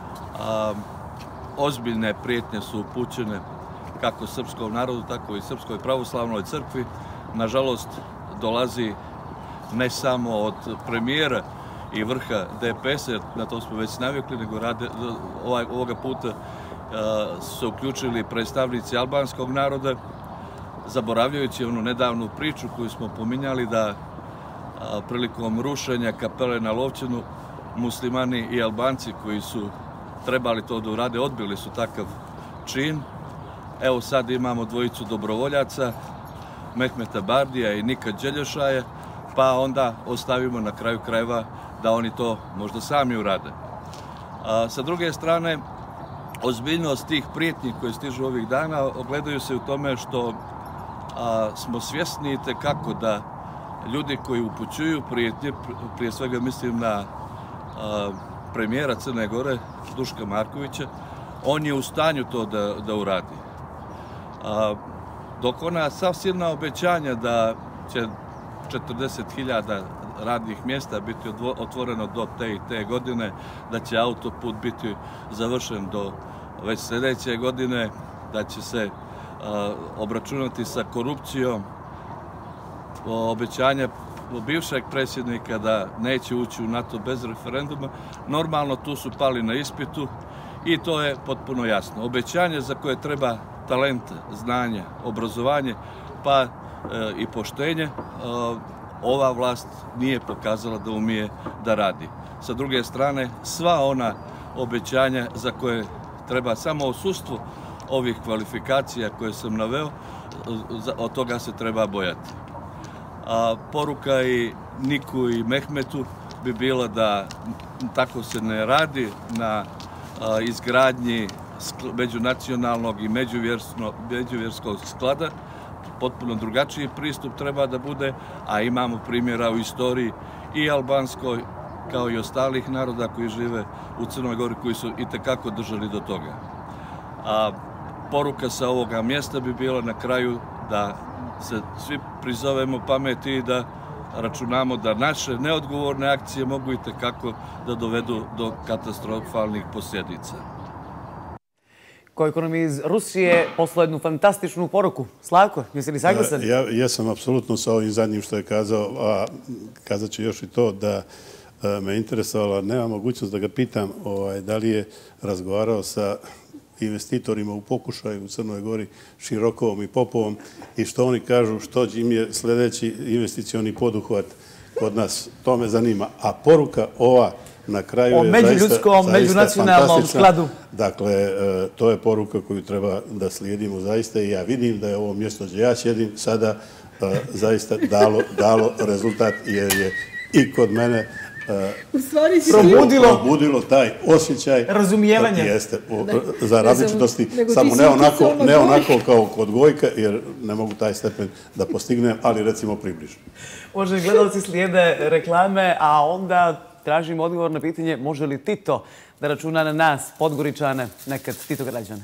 Ozbiljne prijetnje su upućene kako srpskom narodu, tako i Srpskoj pravoslavnoj crkvi. Nažalost, dolazi ne samo od premijera i vrha D P S, jer na to smo već navikli, nego ovoga puta su se uključili predstavnici albanskog naroda, zaboravljajući onu nedavnu priču koju smo pominjali da prilikom rušenja kapele na Lovćenu muslimani i Albanci koji su trebali to da urade, odbili su takav čin. Evo sad imamo dvojicu dobrovoljaca, Mehmeta Bardija i Nika Đeljošaja, pa onda ostavimo na kraju krajeva da oni to možda sami urade. Sa druge strane, ozbiljnost tih prijetnji koje stižu ovih dana ogledaju se u tome što smo svjesni kako da ljudi koji upućuju prijetnje, prije svega mislim na premijera Crne Gore, Duška Markovića, on je u stanju to da uradi. Dok ona sav silna obećanja da će četrdeset hiljada radnih mjesta biti otvoreno do te i te godine, da će autoput biti završen do već sljedeće godine, da će se obračunati sa korupcijom, obećanja bivšeg predsjednika da neće ući u NATO bez referenduma, normalno tu su pali na ispitu i to je potpuno jasno. Obećanje za koje treba talent, znanje, obrazovanje, pa i poštenje, ova vlast nije pokazala da umije da radi. Sa druge strane, sva ona obećanja za koje treba samo odsustvo ovih kvalifikacija koje sam naveo, od toga se treba bojati. Poruka i Niku i Mehmetu bi bila da tako se ne radi na izgradnji međunacionalnog i međuvjerskog sklada. Potpuno drugačiji pristup treba da bude, a imamo primjera u istoriji i albanskoj kao i ostalih naroda koji žive u Crnoj Gori koji su i tekako držali do toga. Poruka sa ovoga mjesta bi bila na kraju da se svi prizovemo pameti i da računamo da naše neodgovorne akcije mogu i tekako da dovedu do katastrofalnih posljedica. Gojko nam iz Rusije poslao jednu fantastičnu poruku. Slavko, jesi li saglasan? Ja sam apsolutno sa ovim zadnjim što je kazao, a kazat ću još i to da me interesovala. Nema mogućnost da ga pitam da li je razgovarao sa investitorima u pokušaju u Crnoj Gori, Širokovom i Popovom, i što oni kažu, što im je sljedeći investicioni poduhvat kod nas. To me zanima. A poruka ova na kraju je zaista međuljudskom, međunacionalnom skladu. Dakle, to je poruka koju treba da slijedimo zaista i ja vidim da je ovo mjesto gdje ja sjedim sada zaista dalo rezultat, jer je i kod mene probudilo taj osjećaj razumijevanja za različitosti, samo ne onako kao kod Gojka, jer ne mogu taj stepen da postignem, ali recimo približno. Uvaženi gledalci, slijede reklame, a onda tražim odgovor na pitanje može li Tito da računa na nas, Podgoričane, nekad Tito građane.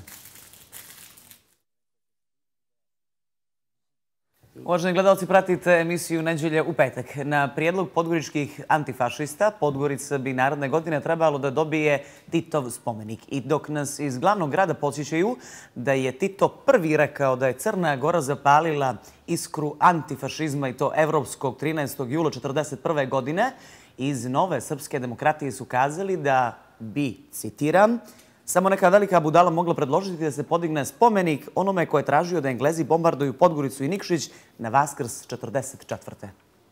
Uvaženi gledalci, pratite emisiju Neđelje u petak. Na prijedlog podgoričkih antifašista, Podgorica bi naredne godine trebalo da dobije Titov spomenik. I dok nas iz glavnog grada podsjećaju da je Tito prvi rekao da je Crna Gora zapalila iskru antifašizma, i to evropskog trinaestog jula četrdeset prve godine, iz Nove srpske demokratije su kazali da bi, citiram, samo neka velika budala mogla predložiti da se podigne spomenik onome ko je tražio da Englezi bombarduju Podgoricu i Nikšić na Vaskrs četrdeset četvrte.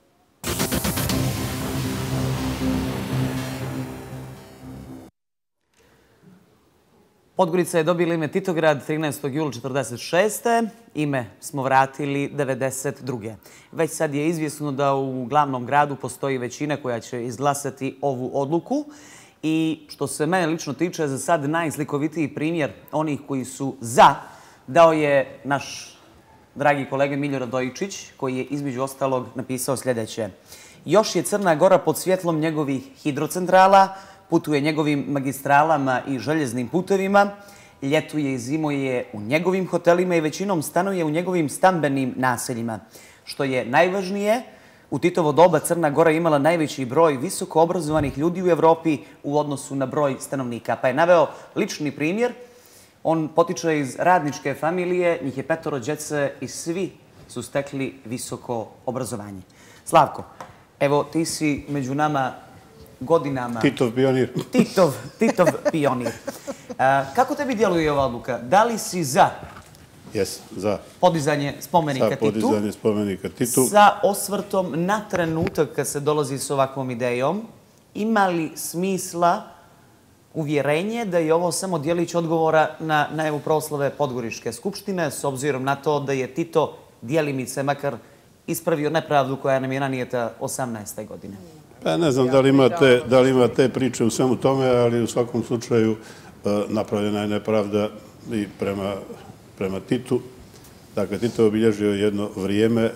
Podgorica je dobila ime Titograd trinaestog jula četrdeset šeste. Ime smo vratili devedeset druge. Već sad je izvjesno da u glavnom gradu postoji većina koja će izglasati ovu odluku. I što se mene lično tiče, za sad najslikovitiji primjer onih koji su za dao je naš dragi kolega Miljo Radojičić, koji je između ostalog napisao sljedeće. Još je Crna Gora pod svjetlom njegovih hidrocentrala, putuje njegovim magistralama i željeznim putevima, ljetuje i zimuje u njegovim hotelima i većinom stanuje u njegovim stambenim naseljima. Što je najvažnije, u Titovo doba Crna Gora imala najveći broj visoko obrazovanih ljudi u Evropi u odnosu na broj stanovnika. Pa je naveo lični primjer. On potiče iz radničke familije, njih je petoro djece i svi su stekli visoko obrazovanje. Slavko, evo ti si među nama godinama... Titov pionir. Titov, Titov pionir. Kako tebi djeluje ova odluka? Da li si za... Jes, za. Podizanje spomenika Titu. Za podizanje spomenika Titu. Sa osvrtom na trenutak kad se dolazi s ovakvom idejom, ima li smisla uvjerenje da je ovo samo dijelić odgovora na najavu proslave Podgoričke skupštine, s obzirom na to da je Tito djelimice makar ispravio nepravdu koja nam je nanijeta osamnaeste godine? Pa ne znam da li ima te priče u svemu tome, ali u svakom slučaju napravljena je nepravda i prema prema Titu. Dakle, Tito je obilježio jedno vrijeme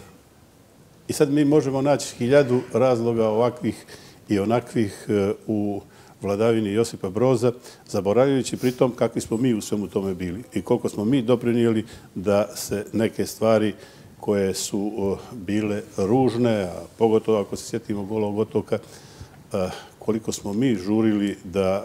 i sad mi možemo naći hiljadu razloga ovakvih i onakvih u vladavini Josipa Broza, zaboravljajući pritom kakvi smo mi u svemu tome bili i koliko smo mi doprinijeli da se neke stvari koje su bile ružne, a pogotovo ako se sjetimo Golog otoka, koliko smo mi žurili da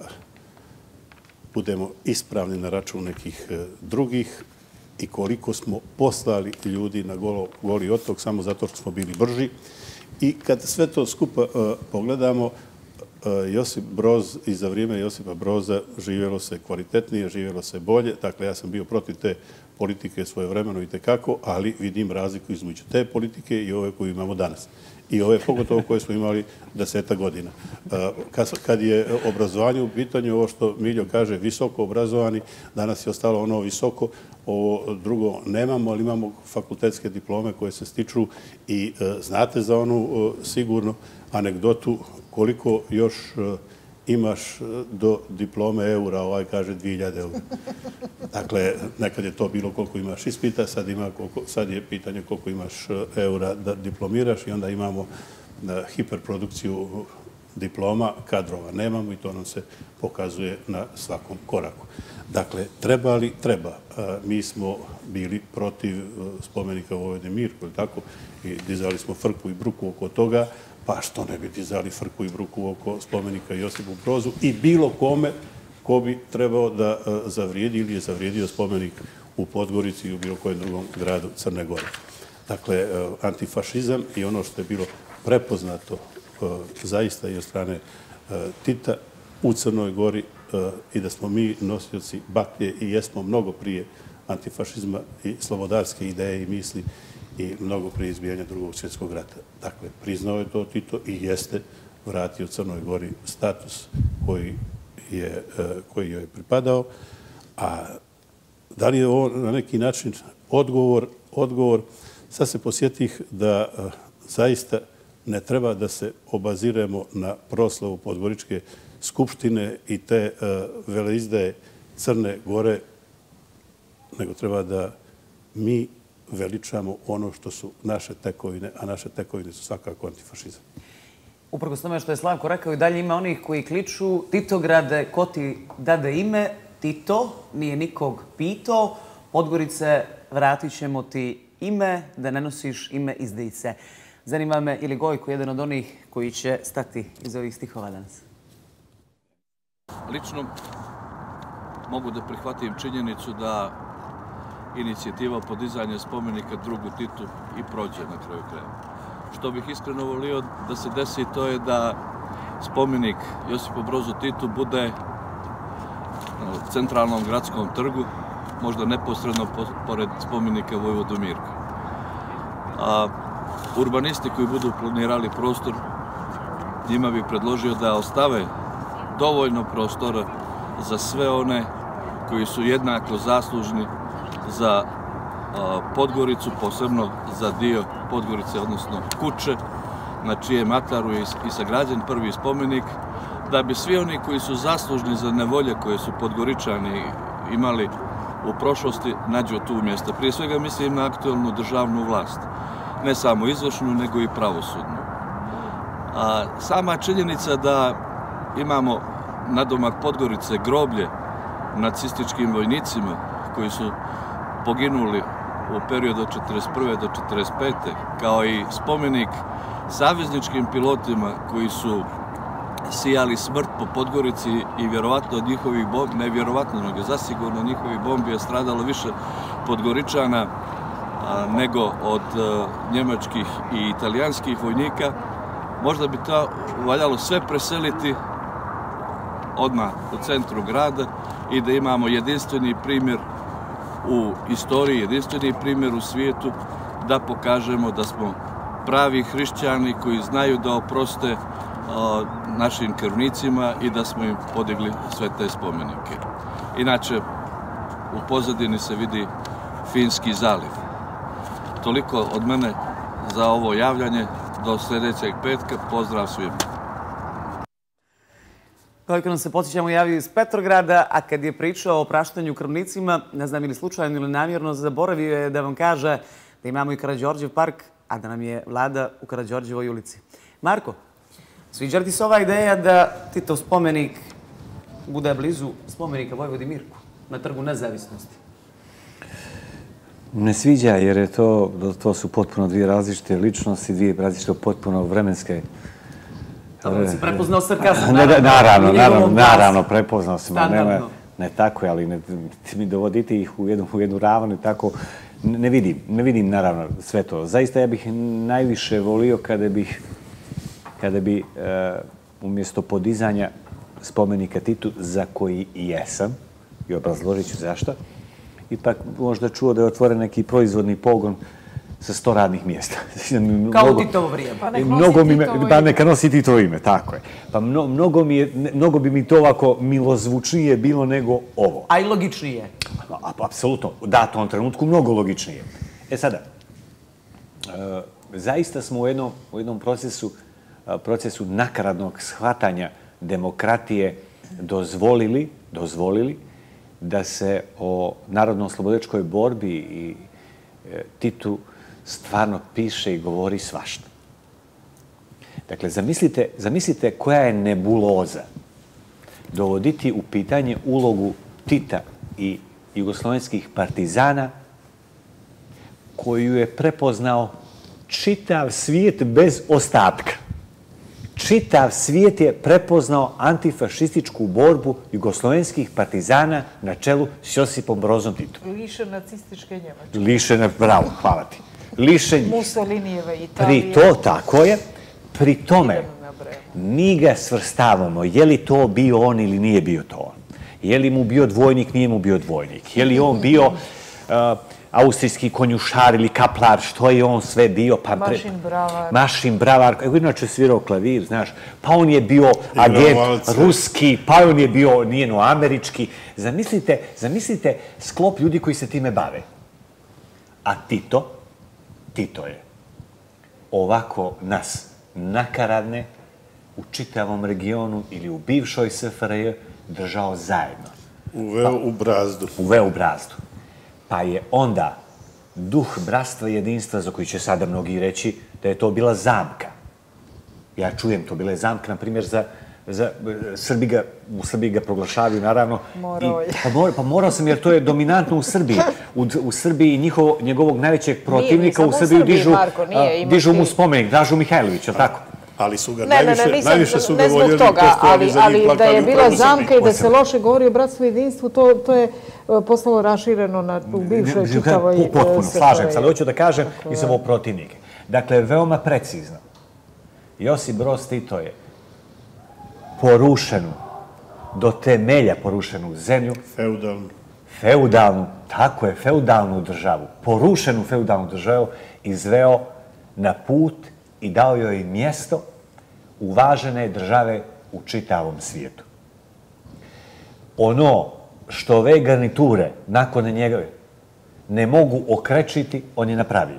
budemo ispravni na račun nekih drugih i koliko smo poslali ljudi na Goli otok samo zato što smo bili brži. I kad sve to skupa pogledamo, Josip Broz i za vrijeme Josipa Broza živjelo se kvalitetnije, živjelo se bolje. Dakle, ja sam bio protiv te politike svojevremeno i tekako, ali vidim razliku između te politike i ove koju imamo danas. I ove pogotovo koje smo imali deseta godina. Kad je obrazovanje u pitanju, ovo što Miljo kaže, visoko obrazovani, danas je ostalo ono visoko, ovo drugo nemamo, ali imamo fakultetske diplome koje se stiču i znate za onu sigurno anegdotu koliko još imaš do diplome eura, ovaj kaže dvije hiljade eura. Dakle, nekad je to bilo koliko imaš ispita, sad, ima koliko, sad je pitanje koliko imaš eura da diplomiraš i onda imamo hiperprodukciju diploma, kadrova nemamo i to nam se pokazuje na svakom koraku. Dakle, treba li? Treba. Mi smo bili protiv spomenika Vojvode Mirku, tako, i dizali smo frku i bruku oko toga, pa što ne bi dizali frku i bruku oko spomenika Josipu Brozu i bilo kome ko bi trebao da zavrijedi ili je zavrijedio spomenik u Podgorici i u bilo kojem drugom gradu Crne Gore. Dakle, antifašizam i ono što je bilo prepoznato zaista i od strane Tita u Crnoj Gori i da smo mi nosioci baklje i jesmo mnogo prije antifašizma i slobodarske ideje i misli i mnogo prije izbijanja drugog svjetskog rata. Dakle, priznao je to Tito i jeste vratio Crnoj Gori status koji je, koji joj je pripadao. A da li je ovo na neki način odgovor, odgovor, sad se posjetih da zaista ne treba da se obaziremo na proslavu Podgoričke skupštine i te veleizdaje Crne Gore, nego treba da mi veličamo ono što su naše tekovine, a naše tekovine su svakako antifašizam. Uprkos tome što je Slavko rekao, i dalje ima onih koji kliču Titograde, ko ti dade ime, Tito, nije nikog pitao, Podgorice, vratit ćemo ti ime, da ne nosiš ime izdajice. Zanima me ili Gojko, jedan od onih koji će stati iz ovih stihova danas. Lično mogu da prihvatim činjenicu da inicijativa podizanja spomenika drugu Titu i prođe na kraju kraja. Što bih iskreno volio da se desi, to je da spomenik Josipu Brozu Titu bude u centralnom gradskom trgu, možda neposredno pored spomenika Vojvodu Mirka. A urbanisti koji budu planirali prostor, njima bih predložio da ostave dovoljno prostora za sve one koji su jednako zaslužni za Podgoricu, posebno za dio Podgorice, odnosno Kuče, na čijem ataru je i sagrađen prvi spomenik, da bi svi oni koji su zaslužni za nevolje koje su Podgoričani imali u prošlosti nađu tu mjesta. Prije svega mislim na aktualnu državnu vlast, ne samo izvršnu, nego i pravosudnu. A sama činjenica da imamo nadomak Podgorice groblje nacističkim vojnicima koji su poginuli u periodu od četrdeset prve do četrdeset pete kao i spomenik savezničkim pilotima koji su sijali smrt po Podgorici i vjerovatno od njihovih bombi, ne vjerovatno, nego zasigurno od njihovih bombi je stradalo više Podgoričana nego od njemačkih i italijanskih vojnika. Možda bi to valjalo sve preseliti odmah u centru grada i da imamo jedinstveni primjer u istoriji, jedinstveni primjer u svijetu, da pokažemo da smo pravi hrišćani koji znaju da oproste našim krvnicima i da smo im podigli sve te spomenike. Inače, u pozadini se vidi Finski zaliv. Toliko od mene za ovo javljanje. Do sljedećeg petka. Pozdrav svima. Koliko nam se podsjećamo javio iz Petrograda, a kad je pričao o praštanju krvnicima, ne znam ili slučajno ili namjerno, zaboravio je da vam kaže da imamo i Karađorđev park, a da nam je vlada u Karađorđevoj ulici. Marko, sviđa li ti se ova ideja da Titov spomenik bude blizu spomenika Vojvodi Mirku na Trgu Nezavisnosti? Ne sviđa, jer je to, to su potpuno dvije različite ličnosti, dvije različite potpuno vremenske. Ali si prepoznao sarkazam, naravno. Naravno, naravno, naravno, prepoznao sam. Ne, ne tako, ali ne, mi dovodite ih u jednu, u jednu ravnu i tako. Ne vidim, ne vidim naravno sve to. Zaista ja bih najviše volio kada bih, kada bi uh, umjesto podizanja spomenika Titu, za koji i jesam, i obrazložit ću zašto, ipak možda čuo da je otvoren neki proizvodni pogon sa sto radnih mjesta. Kao u Titovo vrijeme. Pa nek nosi Titovo ime. Pa neka nosi Titovo ime, tako je. Pa mno, mnogo, mi je, mnogo bi mi to ovako milozvučnije bilo nego ovo. A i logičnije? A, apsolutno. Da, to u ovom trenutku mnogo logičnije. E sada, e, zaista smo u jednom, u jednom procesu, procesu nakaradnog shvatanja demokratije dozvolili, dozvolili da se o narodno-oslobodilačkoj borbi i e, Titu stvarno piše i govori svašta. Dakle, zamislite, zamislite koja je nebuloza dovoditi u pitanje ulogu Tita i jugoslovenskih partizana koju je prepoznao čitav svijet bez ostatka. Čitav svijet je prepoznao antifašističku borbu jugoslovenskih partizana na čelu s Josipom Brozom Titom. Lišen nacističke Njemačke. Lišen, bravo, hvala ti. Lišen Mussolinijeve Italije. Pri to, tako je, pri tome, Mi ga svrstavamo, je li to bio on ili nije bio to on. Je li mu bio dvojnik, nije mu bio dvojnik. Je li on bio austrijski konjušar ili kaplar, što je on sve bio. Mašin bravar. Mašin bravar. Evo inače svirao klavir, znaš. Pa on je bio agent ruski, pa on je bio nijeno američki. Zamislite, zamislite sklop ljudi koji se time bave. A Tito, Tito je ovako nas nakaradne u čitavom regionu ili u bivšoj S F R J držao zajedno. Uveo u brazdu. Uveo u brazdu. Pa je onda duh bratstva i jedinstva, za koji će sada mnogi reći da je to bila zamka. Ja čujem, to bila je zamka, na primjer, za Srbi ga, u Srbiji ga proglašavaju, naravno. Morao je. Pa morao sam, jer to je dominantno u Srbiji. U Srbiji njegovog najvećeg protivnika u Srbiji dižu mu spomenik, Dražu Mihajlović, je li tako? Ali su ga najviše su ga voljeli, ali da je bila zamka i da se loše govori o bratstvu i jedinstvu, to je postalo rašireno u bivšoj čitavoj... Potpuno, slažem se, ali hoću da kažem i za ovo protivnike. Dakle, veoma precizno. Josip Broz Tito je porušenu, do temelja porušenu zemlju. Feudalnu. Feudalnu, tako je, feudalnu državu. Porušenu feudalnu državu izveo na put i dao joj mjesto uvažene države u čitavom svijetu. Ono što ove garniture nakon njegove ne mogu okrečiti, on je napravio.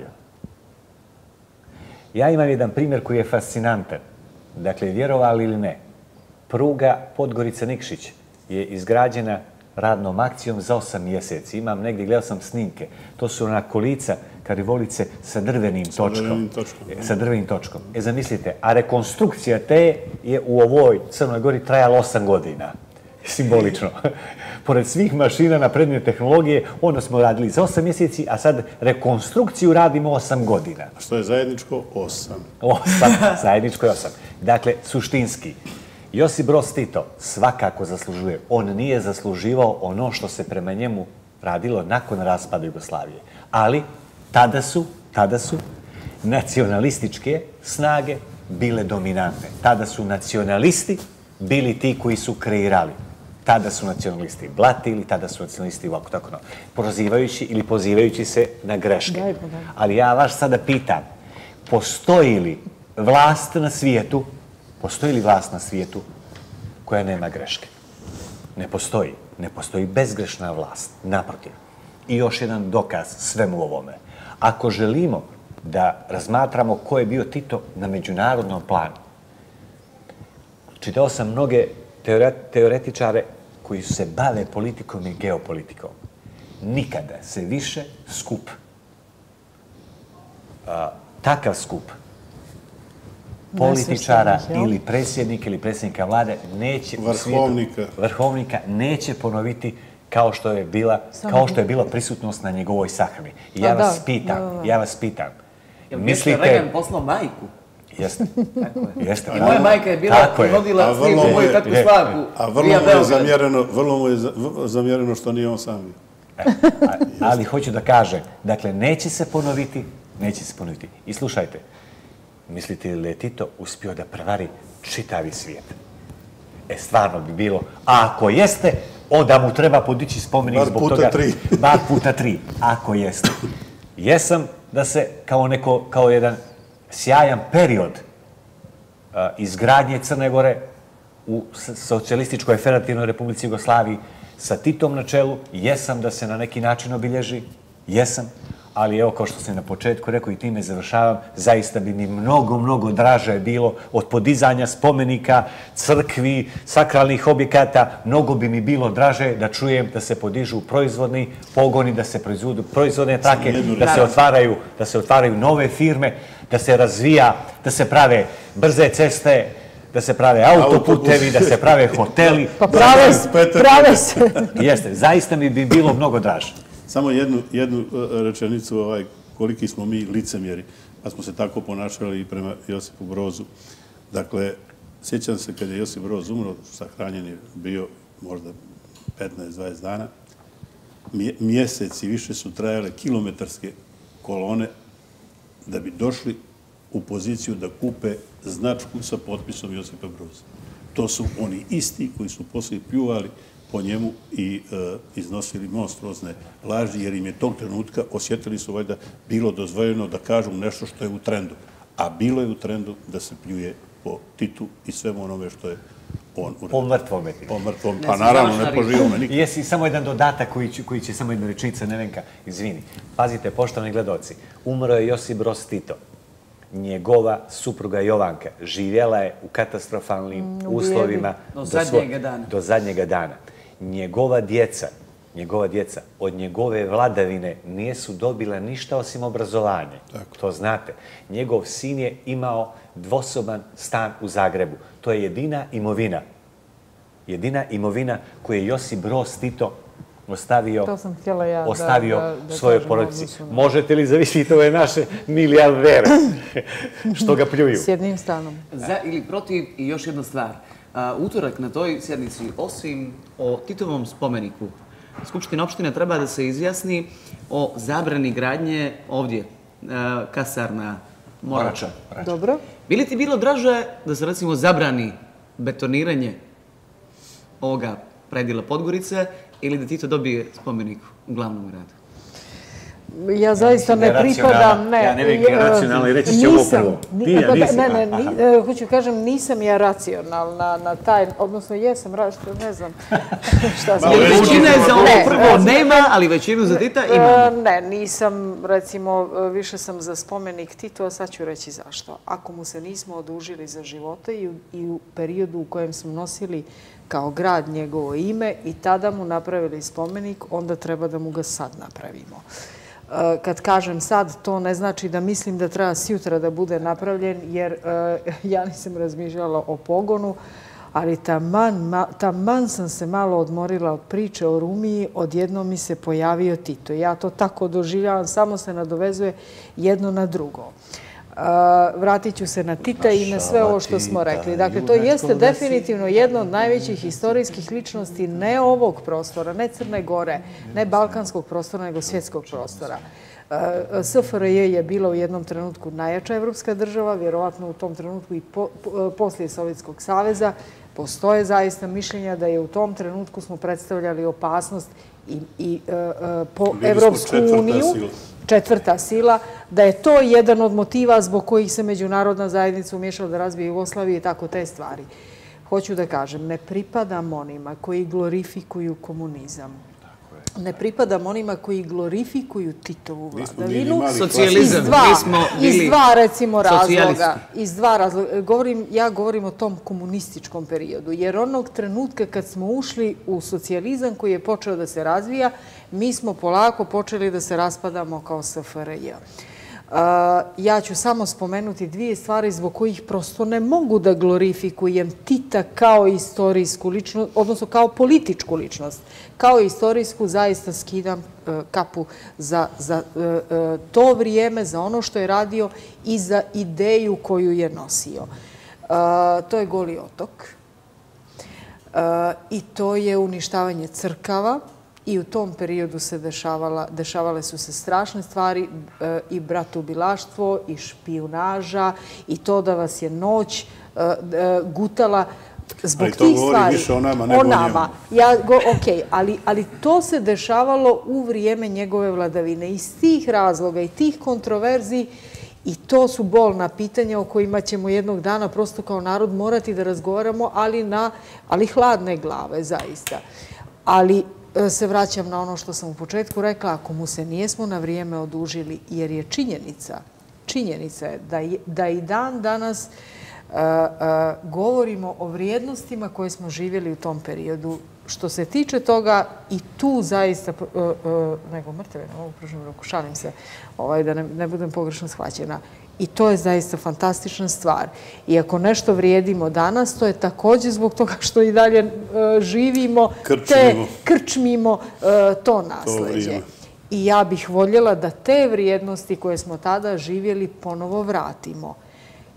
Ja imam jedan primjer koji je fascinantan. Dakle, vjerovali ili ne, pruga Podgorica-Nikšić je izgrađena radnom akcijom za osam mjeseci. Imam negdje, gledao sam snimke. To su ona kolica karivolice sa drvenim točkom. Sa drvenim točkom. E, zamislite, a rekonstrukcija te je u ovoj Crnoj Gori trajala osam godina. Simbolično. Pored svih mašina napredne tehnologije, onda smo radili za osam mjeseci, a sad rekonstrukciju radimo osam godina. A što je zajedničko? Osam. Osam. Zajedničko je osam. Dakle, suštinski, Josip Broz Tito svakako zaslužuje. On nije zasluživao ono što se prema njemu radilo nakon raspada Jugoslavije. Ali tada su, tada su nacionalističke snage bile dominantne. Tada su nacionalisti bili ti koji su kreirali. Tada su nacionalisti blatili, tada su nacionalisti ovako tako, prozivajući ili pozivajući se na greške. Ali ja vas sada pitam, postoji li vlast na svijetu, postoji li vlast na svijetu koja nema greške? Ne postoji. Ne postoji bezgrešna vlast. Naprotiv. I još jedan dokaz svemu ovome. Ako želimo da razmatramo ko je bio Tito na međunarodnom planu, čitao sam mnoge teoretičare koji se bave politikom i geopolitikom. Nikada se više skup, takav skup političara ili predsjednika ili predsjednika vlade neće vrhovnika. vrhovnika neće ponoviti kao što je bila kao što je bila prisutnost na njegovoj sahrani. I ja vas pitam, ja vas pitam. Mislite Reagan poslao majku? Jeste. Jeste. I moja majka je bila vodila sliku moju tatku Slavku. A vrlo mu je zamjereno, vrlo mu je zamjereno što nije on sam. Ali hoću da kažem, dakle, neće se ponoviti, neće se ponoviti. I slušajte, mislite li je Tito uspio da prevari čitavi svijet? E, stvarno bi bilo. A ako jeste, onda mu treba podići spomenik zbog toga. Bar puta tri. Bar puta tri, ako jeste. Jesam da se kao neko, kao jedan sjajan period izgradnje Crne Gore u Socijalističkoj federativnoj Republici Jugoslaviji sa Titom na čelu, jesam da se na neki način obilježi, jesam, ali evo, kao što sam na početku rekao i time završavam, zaista bi mi mnogo, mnogo draže bilo od podizanja spomenika, crkvi, sakralnih objekata, mnogo bi mi bilo draže da čujem da se podižu proizvodni pogoni, da se proizvodu proizvodne trake, da se otvaraju, da se otvaraju nove firme, da se razvija, da se prave brze ceste, da se prave autoputevi, da se prave hoteli. Pa prave se, prave se. Jeste, zaista mi bi bilo mnogo draže. Samo jednu, jednu rečenicu, ovaj, koliki smo mi licemjeri, pa smo se tako ponašali i prema Josipu Brozu. Dakle, sjećam se kad je Josip Broz umro, sahranjen je bio možda petnaest do dvadeset dana, mjeseci više su trajale kilometarske kolone da bi došli u poziciju da kupe značku sa potpisom Josipa Broza. To su oni isti koji su poslije pljuvali po njemu i iznosili monstruozne laži, jer im je tog trenutka, osjetili su valjda, bilo dozvoljeno da kažu nešto što je u trendu. A bilo je u trendu da se pljuje po Titu i svemu onome što je on uradio. Po mrtvome. Po mrtvome. Pa naravno, ne po živome nikad. Jesi samo jedan dodatak koji će, samo jedna rečenica, Nevenka, izvini. Pazite, poštovani gledoci, umro je Josip Broz Tito. Njegova supruga Jovanka živjela je u katastrofalnim uslovima do zadnjega dana. Do zadnjega dana. Njegova djeca, njegova djeca od njegove vladavine nisu dobila ništa osim obrazovanje. To znate. Njegov sin je imao dvosoban stan u Zagrebu. To je jedina imovina. Jedina imovina koju je Josip Broz Tito ostavio svojoj porodici. Možete li zavisiti ove naše milijardere što ga pljuju? S jednim stanom. Za ili protiv i još jedna stvar. Utorak na toj sjednici, osim o Titovom spomeniku, Skupština opštine treba da se izjasni o zabrani gradnje ovdje, kasarna Morača. Dobro. Bi li ti bilo draže da se recimo zabrani betoniranje ovoga predila Podgorice ili da Tito dobije spomenik u glavnom gradu? Ja zaista ne pripadam, ne. Ja ne bih racionalno i reći će ovo prvo. Ti, ja nisi. Ne, ne, hoću kažem, nisam ja racionalna na taj, odnosno jesam, ne znam šta sam. Većina je za ovo prvo nema, ali većinu za Tita imamo. Ne, nisam, recimo, više sam za spomenik Titu, a sad ću reći zašto. Ako mu se nismo odužili za života i u periodu u kojem smo nosili kao grad njegovo ime i tada mu napravili spomenik, onda treba da mu ga sad napravimo. Kad kažem sad, to ne znači da mislim da treba sjutra da bude napravljen, jer ja nisam razmišljala o pogonu, ali taman sam se malo odmorila od priče o Rumiji, odjednom mi se pojavio Tito. Ja to tako doživljavam, samo se nadovezuje jedno na drugo. Vratit ću se na Tita i na sve ovo što smo rekli. Dakle, to jeste definitivno jedno od najvećih istorijskih ličnosti ne ovog prostora, ne Crne Gore, ne balkanskog prostora, nego svjetskog prostora. S F R J je bila u jednom trenutku najjača evropska država, vjerovatno u tom trenutku i poslije Sovjetskog saveza. Postoje zaista mišljenja da je u tom trenutku smo predstavljali opasnost i po Evropsku uniju, četvrta sila, da je to jedan od motiva zbog kojih se međunarodna zajednica umješala da razbije Jugoslaviju i tako te stvari. Hoću da kažem, ne pripadam onima koji glorifikuju komunizam. Ne pripadam onima koji glorifikuju Titovu vladavinu. Socijalizam. Iz dva, recimo, razloga. Iz dva razloga. Ja govorim o tom komunističkom periodu, jer onog trenutka kad smo ušli u socijalizam koji je počeo da se razvija, mi smo polako počeli da se raspadamo kao S F R J. Ja ću samo spomenuti dvije stvari zbog kojih prosto ne mogu da glorifikujem Tita kao istorijsku ličnost, odnosno kao političku ličnost. Kao istorijsku zaista skidam kapu za to vrijeme, za ono što je radio i za ideju koju je nosio. To je Goli otok i to je uništavanje crkava. I u tom periodu se dešavale su se strašne stvari, i bratoubilaštvo, i špijunaža, i to da vas je noć gutala zbog tih stvari. Ali to govori više o nama, nego o njemu. Okej, ali to se dešavalo u vrijeme njegove vladavine. Iz tih razloga i tih kontroverzi, i to su bolna pitanja o kojima ćemo jednog dana prosto kao narod morati da razgovaramo, ali hladne glave, zaista. Ali se vraćam na ono što sam u početku rekla, ako mu se nijesmo na vrijeme odužili, jer je činjenica, činjenica je da i dan danas govorimo o vrijednostima koje smo živjeli u tom periodu. Što se tiče toga, i tu zaista, nego mrtve, ne mogu pružiti ruku, šalim se, da ne budem pogrešno shvaćena. I to je zaista fantastična stvar. I ako nešto vrijedimo danas, to je također zbog toga što i dalje živimo, krčmimo to nasleđe. I ja bih voljela da te vrijednosti koje smo tada živjeli ponovo vratimo.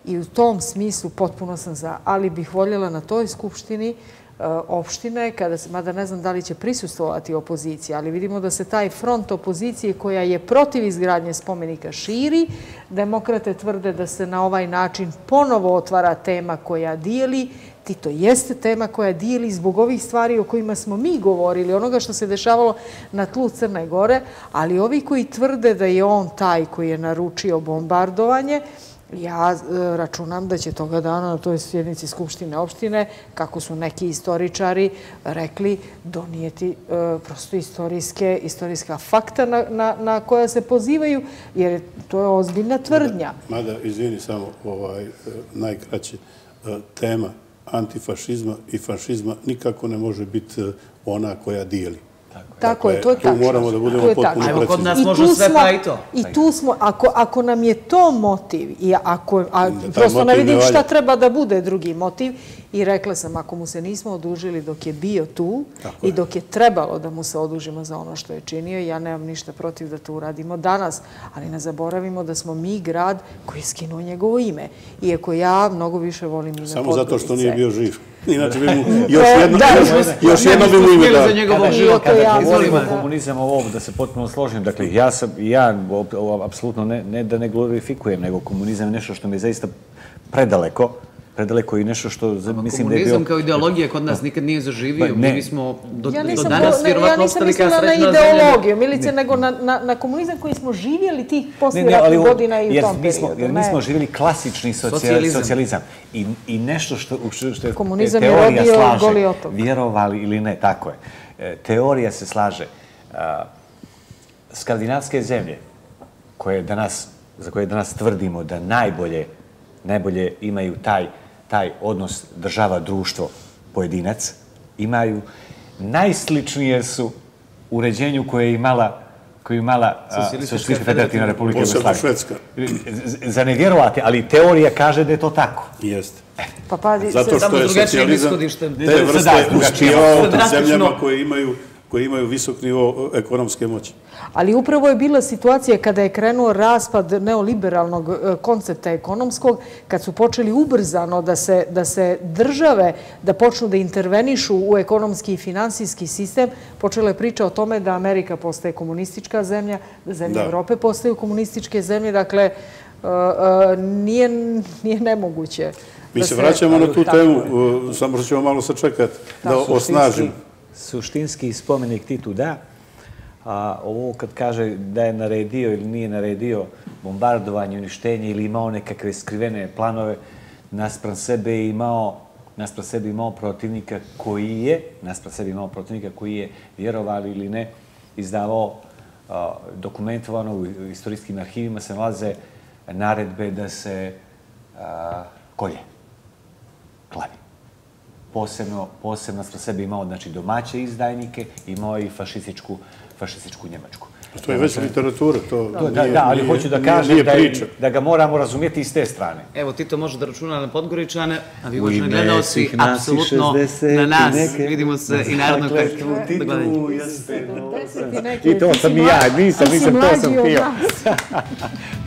i u tom smislu potpuno sam za. Ali bih voljela na toj skupštini opštine, mada ne znam da li će prisustvovati opozicija, ali vidimo da se taj front opozicije koja je protiv izgradnje spomenika širi. Demokrate tvrde da se na ovaj način ponovo otvara tema koja dijeli. Tito jeste tema koja dijeli zbog ovih stvari o kojima smo mi govorili, onoga što se dešavalo na tlu Crne Gore, ali ovi koji tvrde da je on taj koji je naručio bombardovanje, ja računam da će toga dana na toj sjednici Skupštine opštine, kako su neki istoričari rekli, donijeti prosto istorijska fakta na koja se pozivaju, jer to je ozbiljna tvrdnja. Mada, izvini samo, najkraće, tema antifašizma i fašizma nikako ne može biti ona koja dijeli. Tako je, to je tačno. Tu moramo da budemo potpuno precizni. Evo, kod nas može sve pa i to. I tu smo, ako nam je to motiv, i prosto ne vidim šta treba da bude drugi motiv, i rekla sam, ako mu se nismo odužili dok je bio tu i dok je trebalo da mu se odužimo za ono što je činio, ja nemam ništa protiv da to uradimo danas, ali ne zaboravimo da smo mi grad koji je skinuo njegovo ime. Iako ja mnogo više volim ime Podgorice. Samo zato što nije bio živ. Inače bi mu još jedno bi mu ime dao. Kada govorimo o komunizmu ovom, da se potpuno složim, dakle, ja sam, ja apsolutno ne da ne glorifikujem, nego komunizam je nešto što mi je zaista predaleko, predaleko i nešto što mislim da je bio... Komunizam kao ideologija kod nas nikad nije zaživio. Mi smo do danas vjerovatno ostali kao srećna zemlja. Ja nisam mislila na ideologiju, Milice, nego na komunizam koji smo živjeli tih posljeratnih godina i u tom periodu. Jer mi smo živjeli klasični socijalizam. I nešto što je teorija slaže, vjerovali ili ne, tako je. Teorija se slaže. Skandinavske zemlje, za koje danas tvrdimo da najbolje najbolje imaju taj odnos država, društvo, pojedinac, imaju, najsličnije su uređenju koje je imala koju je imala Socijalistička federativna republika Jugoslavija. Posebno Švedska. Za ne vjerovati, ali teorija kaže da je to tako. Jeste. Pa pazi, zato što je socijalizam te vrste uspjevao zemljama koje imaju koji imaju visok nivo ekonomske moći. Ali upravo je bila situacija kada je krenuo raspad neoliberalnog koncepta ekonomskog, kad su počeli ubrzano da se države, da počnu da intervenišu u ekonomski i finansijski sistem, počela je priča o tome da Amerika postaje komunistička zemlja, da zemlje Evrope postaju komunističke zemlje, dakle, nije nemoguće. Mi se vraćamo na tu temu, samo što ćemo malo sačekati da osnažimo. Suštinski spomenik Titu da, a ovo kad kaže da je naredio ili nije naredio bombardovanje, uništenje ili imao nekakve skrivene planove, naspram sebe je imao naspram sebe imao protivnika koji je, naspram sebe imao protivnika koji je, vjerovali ili ne, izdavao dokumentovano u istorijskim arhivima se nalaze naredbe da se kolje, klavi. Posebno, posebno sa sebi imao domaće izdajnike, imao i fašističku Njemačku. To je već literatura, to nije priča. Da, ali hoću da kažem da ga moramo razumijeti iz te strane. Evo, Tito može da računa na Podgoričane, a vi uvaženi gledalci, apsolutno na nas. Vidimo se i naravno kako da gledanje. I to sam i ja, nisam, nisam, to sam htio.